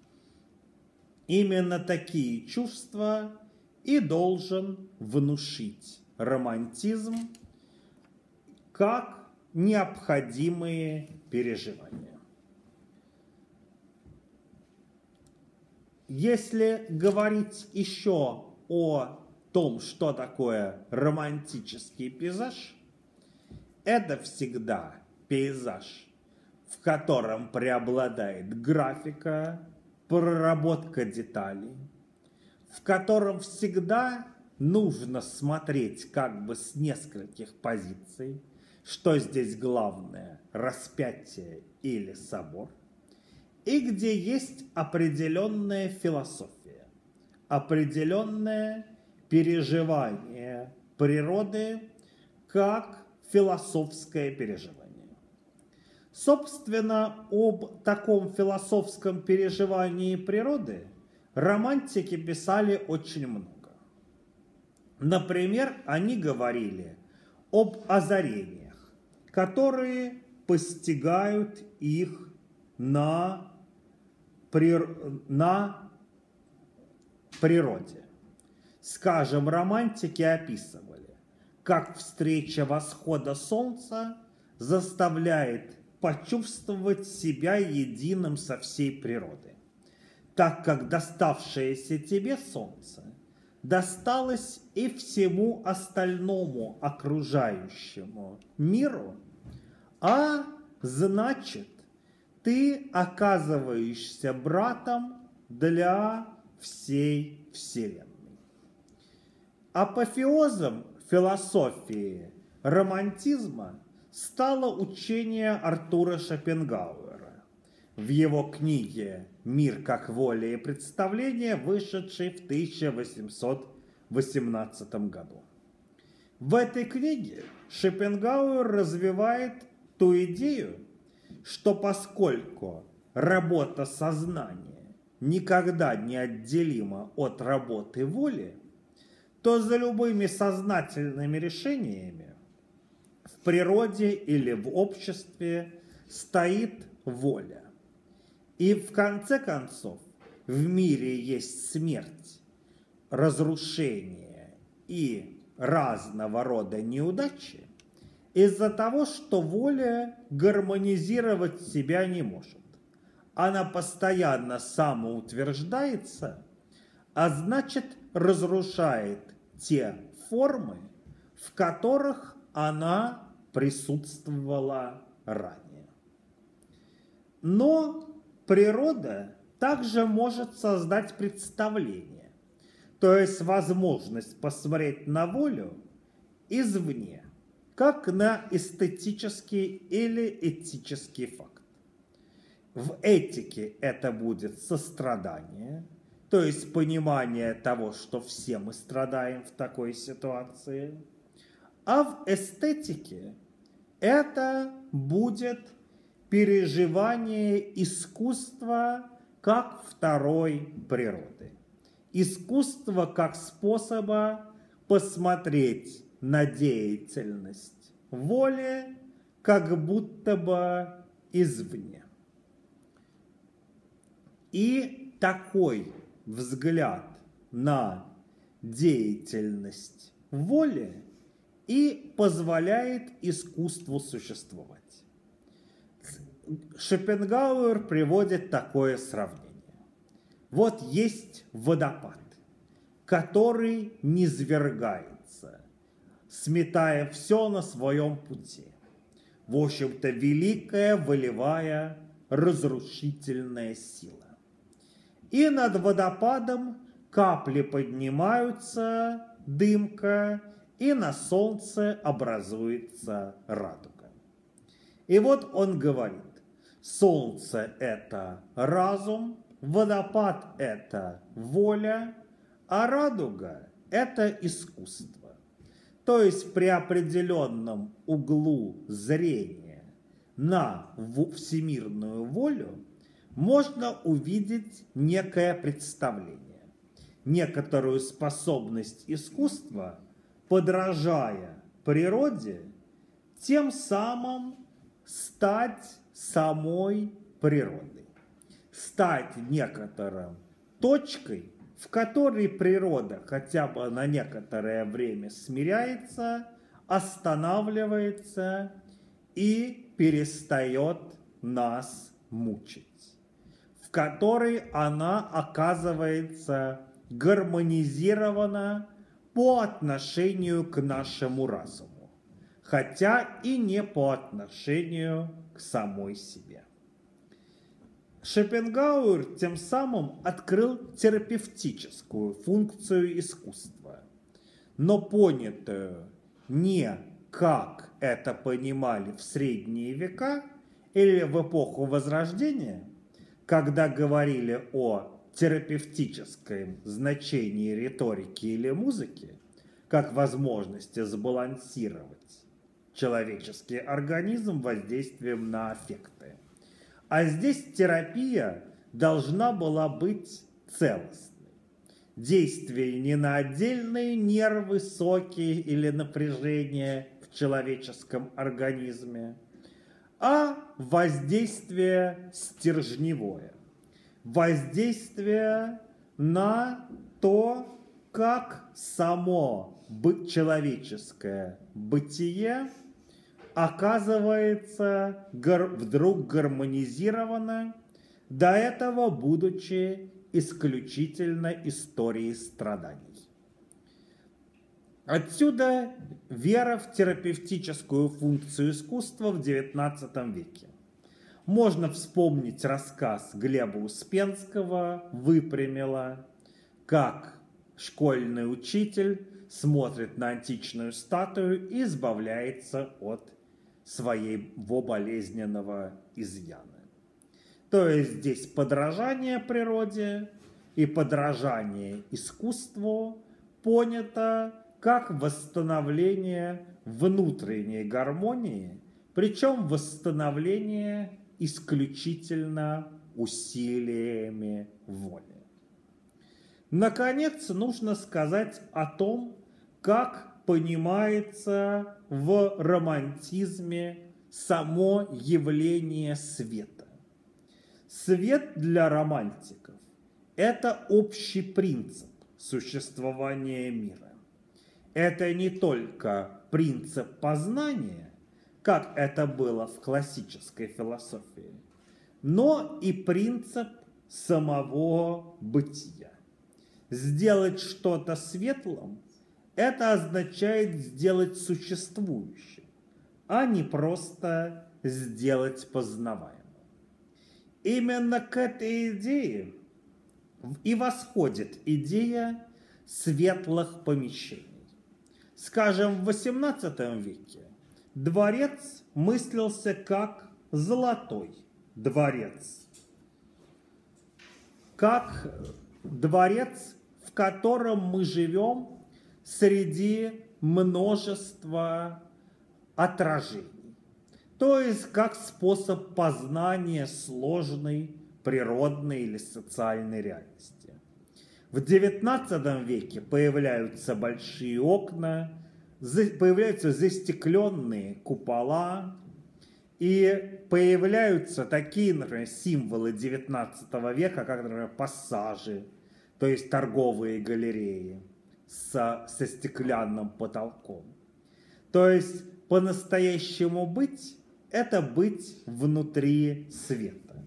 Именно такие чувства и должен внушить романтизм как необходимые переживания. Если говорить еще о том, что такое романтический пейзаж, это всегда пейзаж, в котором преобладает графика, проработка деталей, в котором всегда нужно смотреть как бы с нескольких позиций, что здесь главное, распятие или собор, и где есть определенная философия, определенное переживание природы как философское переживание. Собственно, об таком философском переживании природы романтики писали очень много. Например, они говорили об озарениях, которые постигают их на природе. Скажем, романтики описывали, как встреча восхода солнца заставляет почувствовать себя единым со всей природой, так как доставшееся тебе солнце досталось и всему остальному окружающему миру, а значит, ты оказываешься братом для всей Вселенной. Апофеозом философии романтизма стало учение Артура Шопенгауэра в его книге «Мир как воля и представление», вышедшей в 1818 году. В этой книге Шопенгауэр развивает ту идею, что поскольку работа сознания никогда не отделима от работы воли, то за любыми сознательными решениями в природе или в обществе стоит воля. И в конце концов в мире есть смерть, разрушение и разного рода неудачи из-за того, что воля гармонизировать себя не может. Она постоянно самоутверждается, а значит разрушает те формы, в которых она присутствовала ранее. Но природа также может создать представление, то есть возможность посмотреть на волю извне, как на эстетический или этический факт. В этике это будет сострадание, то есть понимание того, что все мы страдаем в такой ситуации. А в эстетике это будет переживание искусства как второй природы. Искусство как способа посмотреть на деятельность воли как будто бы извне. И такой взгляд на деятельность воли и позволяет искусству существовать. Шопенгауэр приводит такое сравнение. Вот есть водопад, который низвергается, сметая все на своем пути. В общем-то, великая волевая разрушительная сила. И над водопадом капли поднимаются, дымка, и на солнце образуется радуга. И вот он говорит, солнце – это разум, водопад – это воля, а радуга – это искусство. То есть при определенном углу зрения на всемирную волю можно увидеть некое представление, некоторую способность искусства, подражая природе, тем самым стать самой природой, стать некоторым точкой, в которой природа хотя бы на некоторое время смиряется, останавливается и перестает нас мучить, в которой она оказывается гармонизирована по отношению к нашему разуму, хотя и не по отношению к самой себе. Шопенгауэр тем самым открыл терапевтическую функцию искусства, но понятую не как это понимали в средние века или в эпоху Возрождения, когда говорили о терапевтическом значении риторики или музыки, как возможности сбалансировать человеческий организм воздействием на аффекты. А здесь терапия должна была быть целостной. Действие не на отдельные нервы, соки или напряжение в человеческом организме, а воздействие стержневое. Воздействие на то, как само человеческое бытие оказывается вдруг гармонизировано, до этого будучи исключительно историей страданий. Отсюда вера в терапевтическую функцию искусства в XIX веке. Можно вспомнить рассказ Глеба Успенского «Выпрямила», как школьный учитель смотрит на античную статую и избавляется от своего болезненного изъяна. То есть здесь подражание природе и подражание искусству понято как восстановление внутренней гармонии, причем восстановление исключительно усилиями воли. Наконец, нужно сказать о том, как понимается в романтизме само явление света. Свет для романтиков – это общий принцип существования мира. Это не только принцип познания, как это было в классической философии, но и принцип самого бытия. Сделать что-то светлым – это означает сделать существующим, а не просто сделать познаваемым. Именно к этой идее и восходит идея светлых помещений. Скажем, в XVIII веке дворец мыслился как золотой дворец, как дворец, в котором мы живем среди множества отражений. То есть как способ познания сложной природной или социальной реальности. В XIX веке появляются большие окна, появляются застекленные купола, и появляются такие, например, символы XIX века, как, например, пассажи, то есть торговые галереи со стеклянным потолком. То есть по-настоящему быть – это быть внутри света.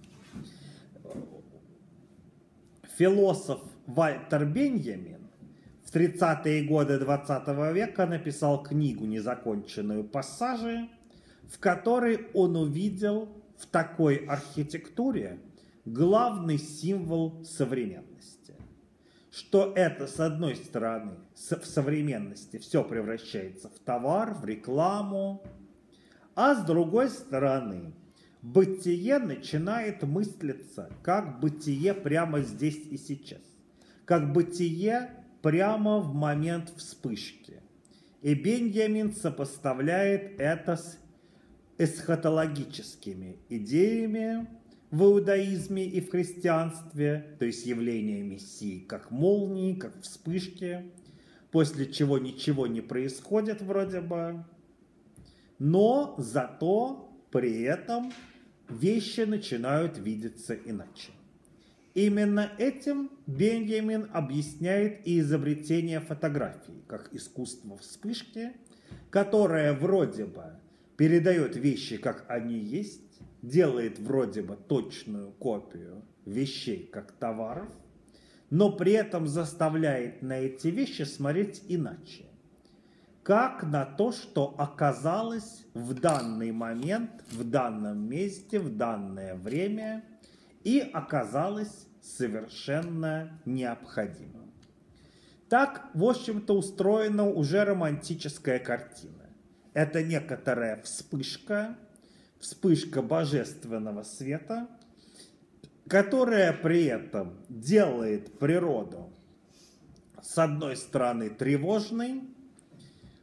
Философ Вальтер Беньямин в 30-е годы XX века написал книгу «Незаконченные пассажи», в которой он увидел в такой архитектуре главный символ современности. Что это, с одной стороны, в современности все превращается в товар, в рекламу, а с другой стороны, бытие начинает мыслиться как бытие прямо здесь и сейчас, как бытие прямо в момент вспышки. И Беньямин сопоставляет это с эсхатологическими идеями в иудаизме и в христианстве, то есть явление Мессии как молнии, как вспышки, после чего ничего не происходит вроде бы, но зато при этом вещи начинают видеться иначе. Именно этим Беньямин объясняет и изобретение фотографии, как искусство вспышки, которое вроде бы передает вещи, как они есть, делает вроде бы точную копию вещей, как товаров, но при этом заставляет на эти вещи смотреть иначе. Как на то, что оказалось в данный момент, в данном месте, в данное время и оказалось совершенно необходимым. Так, в общем-то, устроена уже романтическая картина. Это некоторая вспышка божественного света, которая при этом делает природу, с одной стороны, тревожной,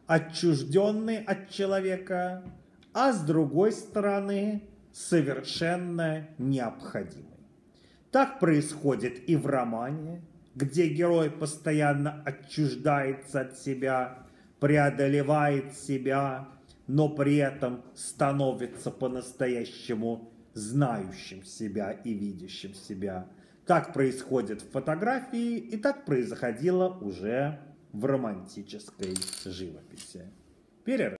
отчужденный от человека, а с другой стороны совершенно необходимый. Так происходит и в романе, где герой постоянно отчуждается от себя, преодолевает себя, но при этом становится по-настоящему знающим себя и видящим себя. Так происходит в фотографии, и так происходило уже в романтической живописи. Перерыв.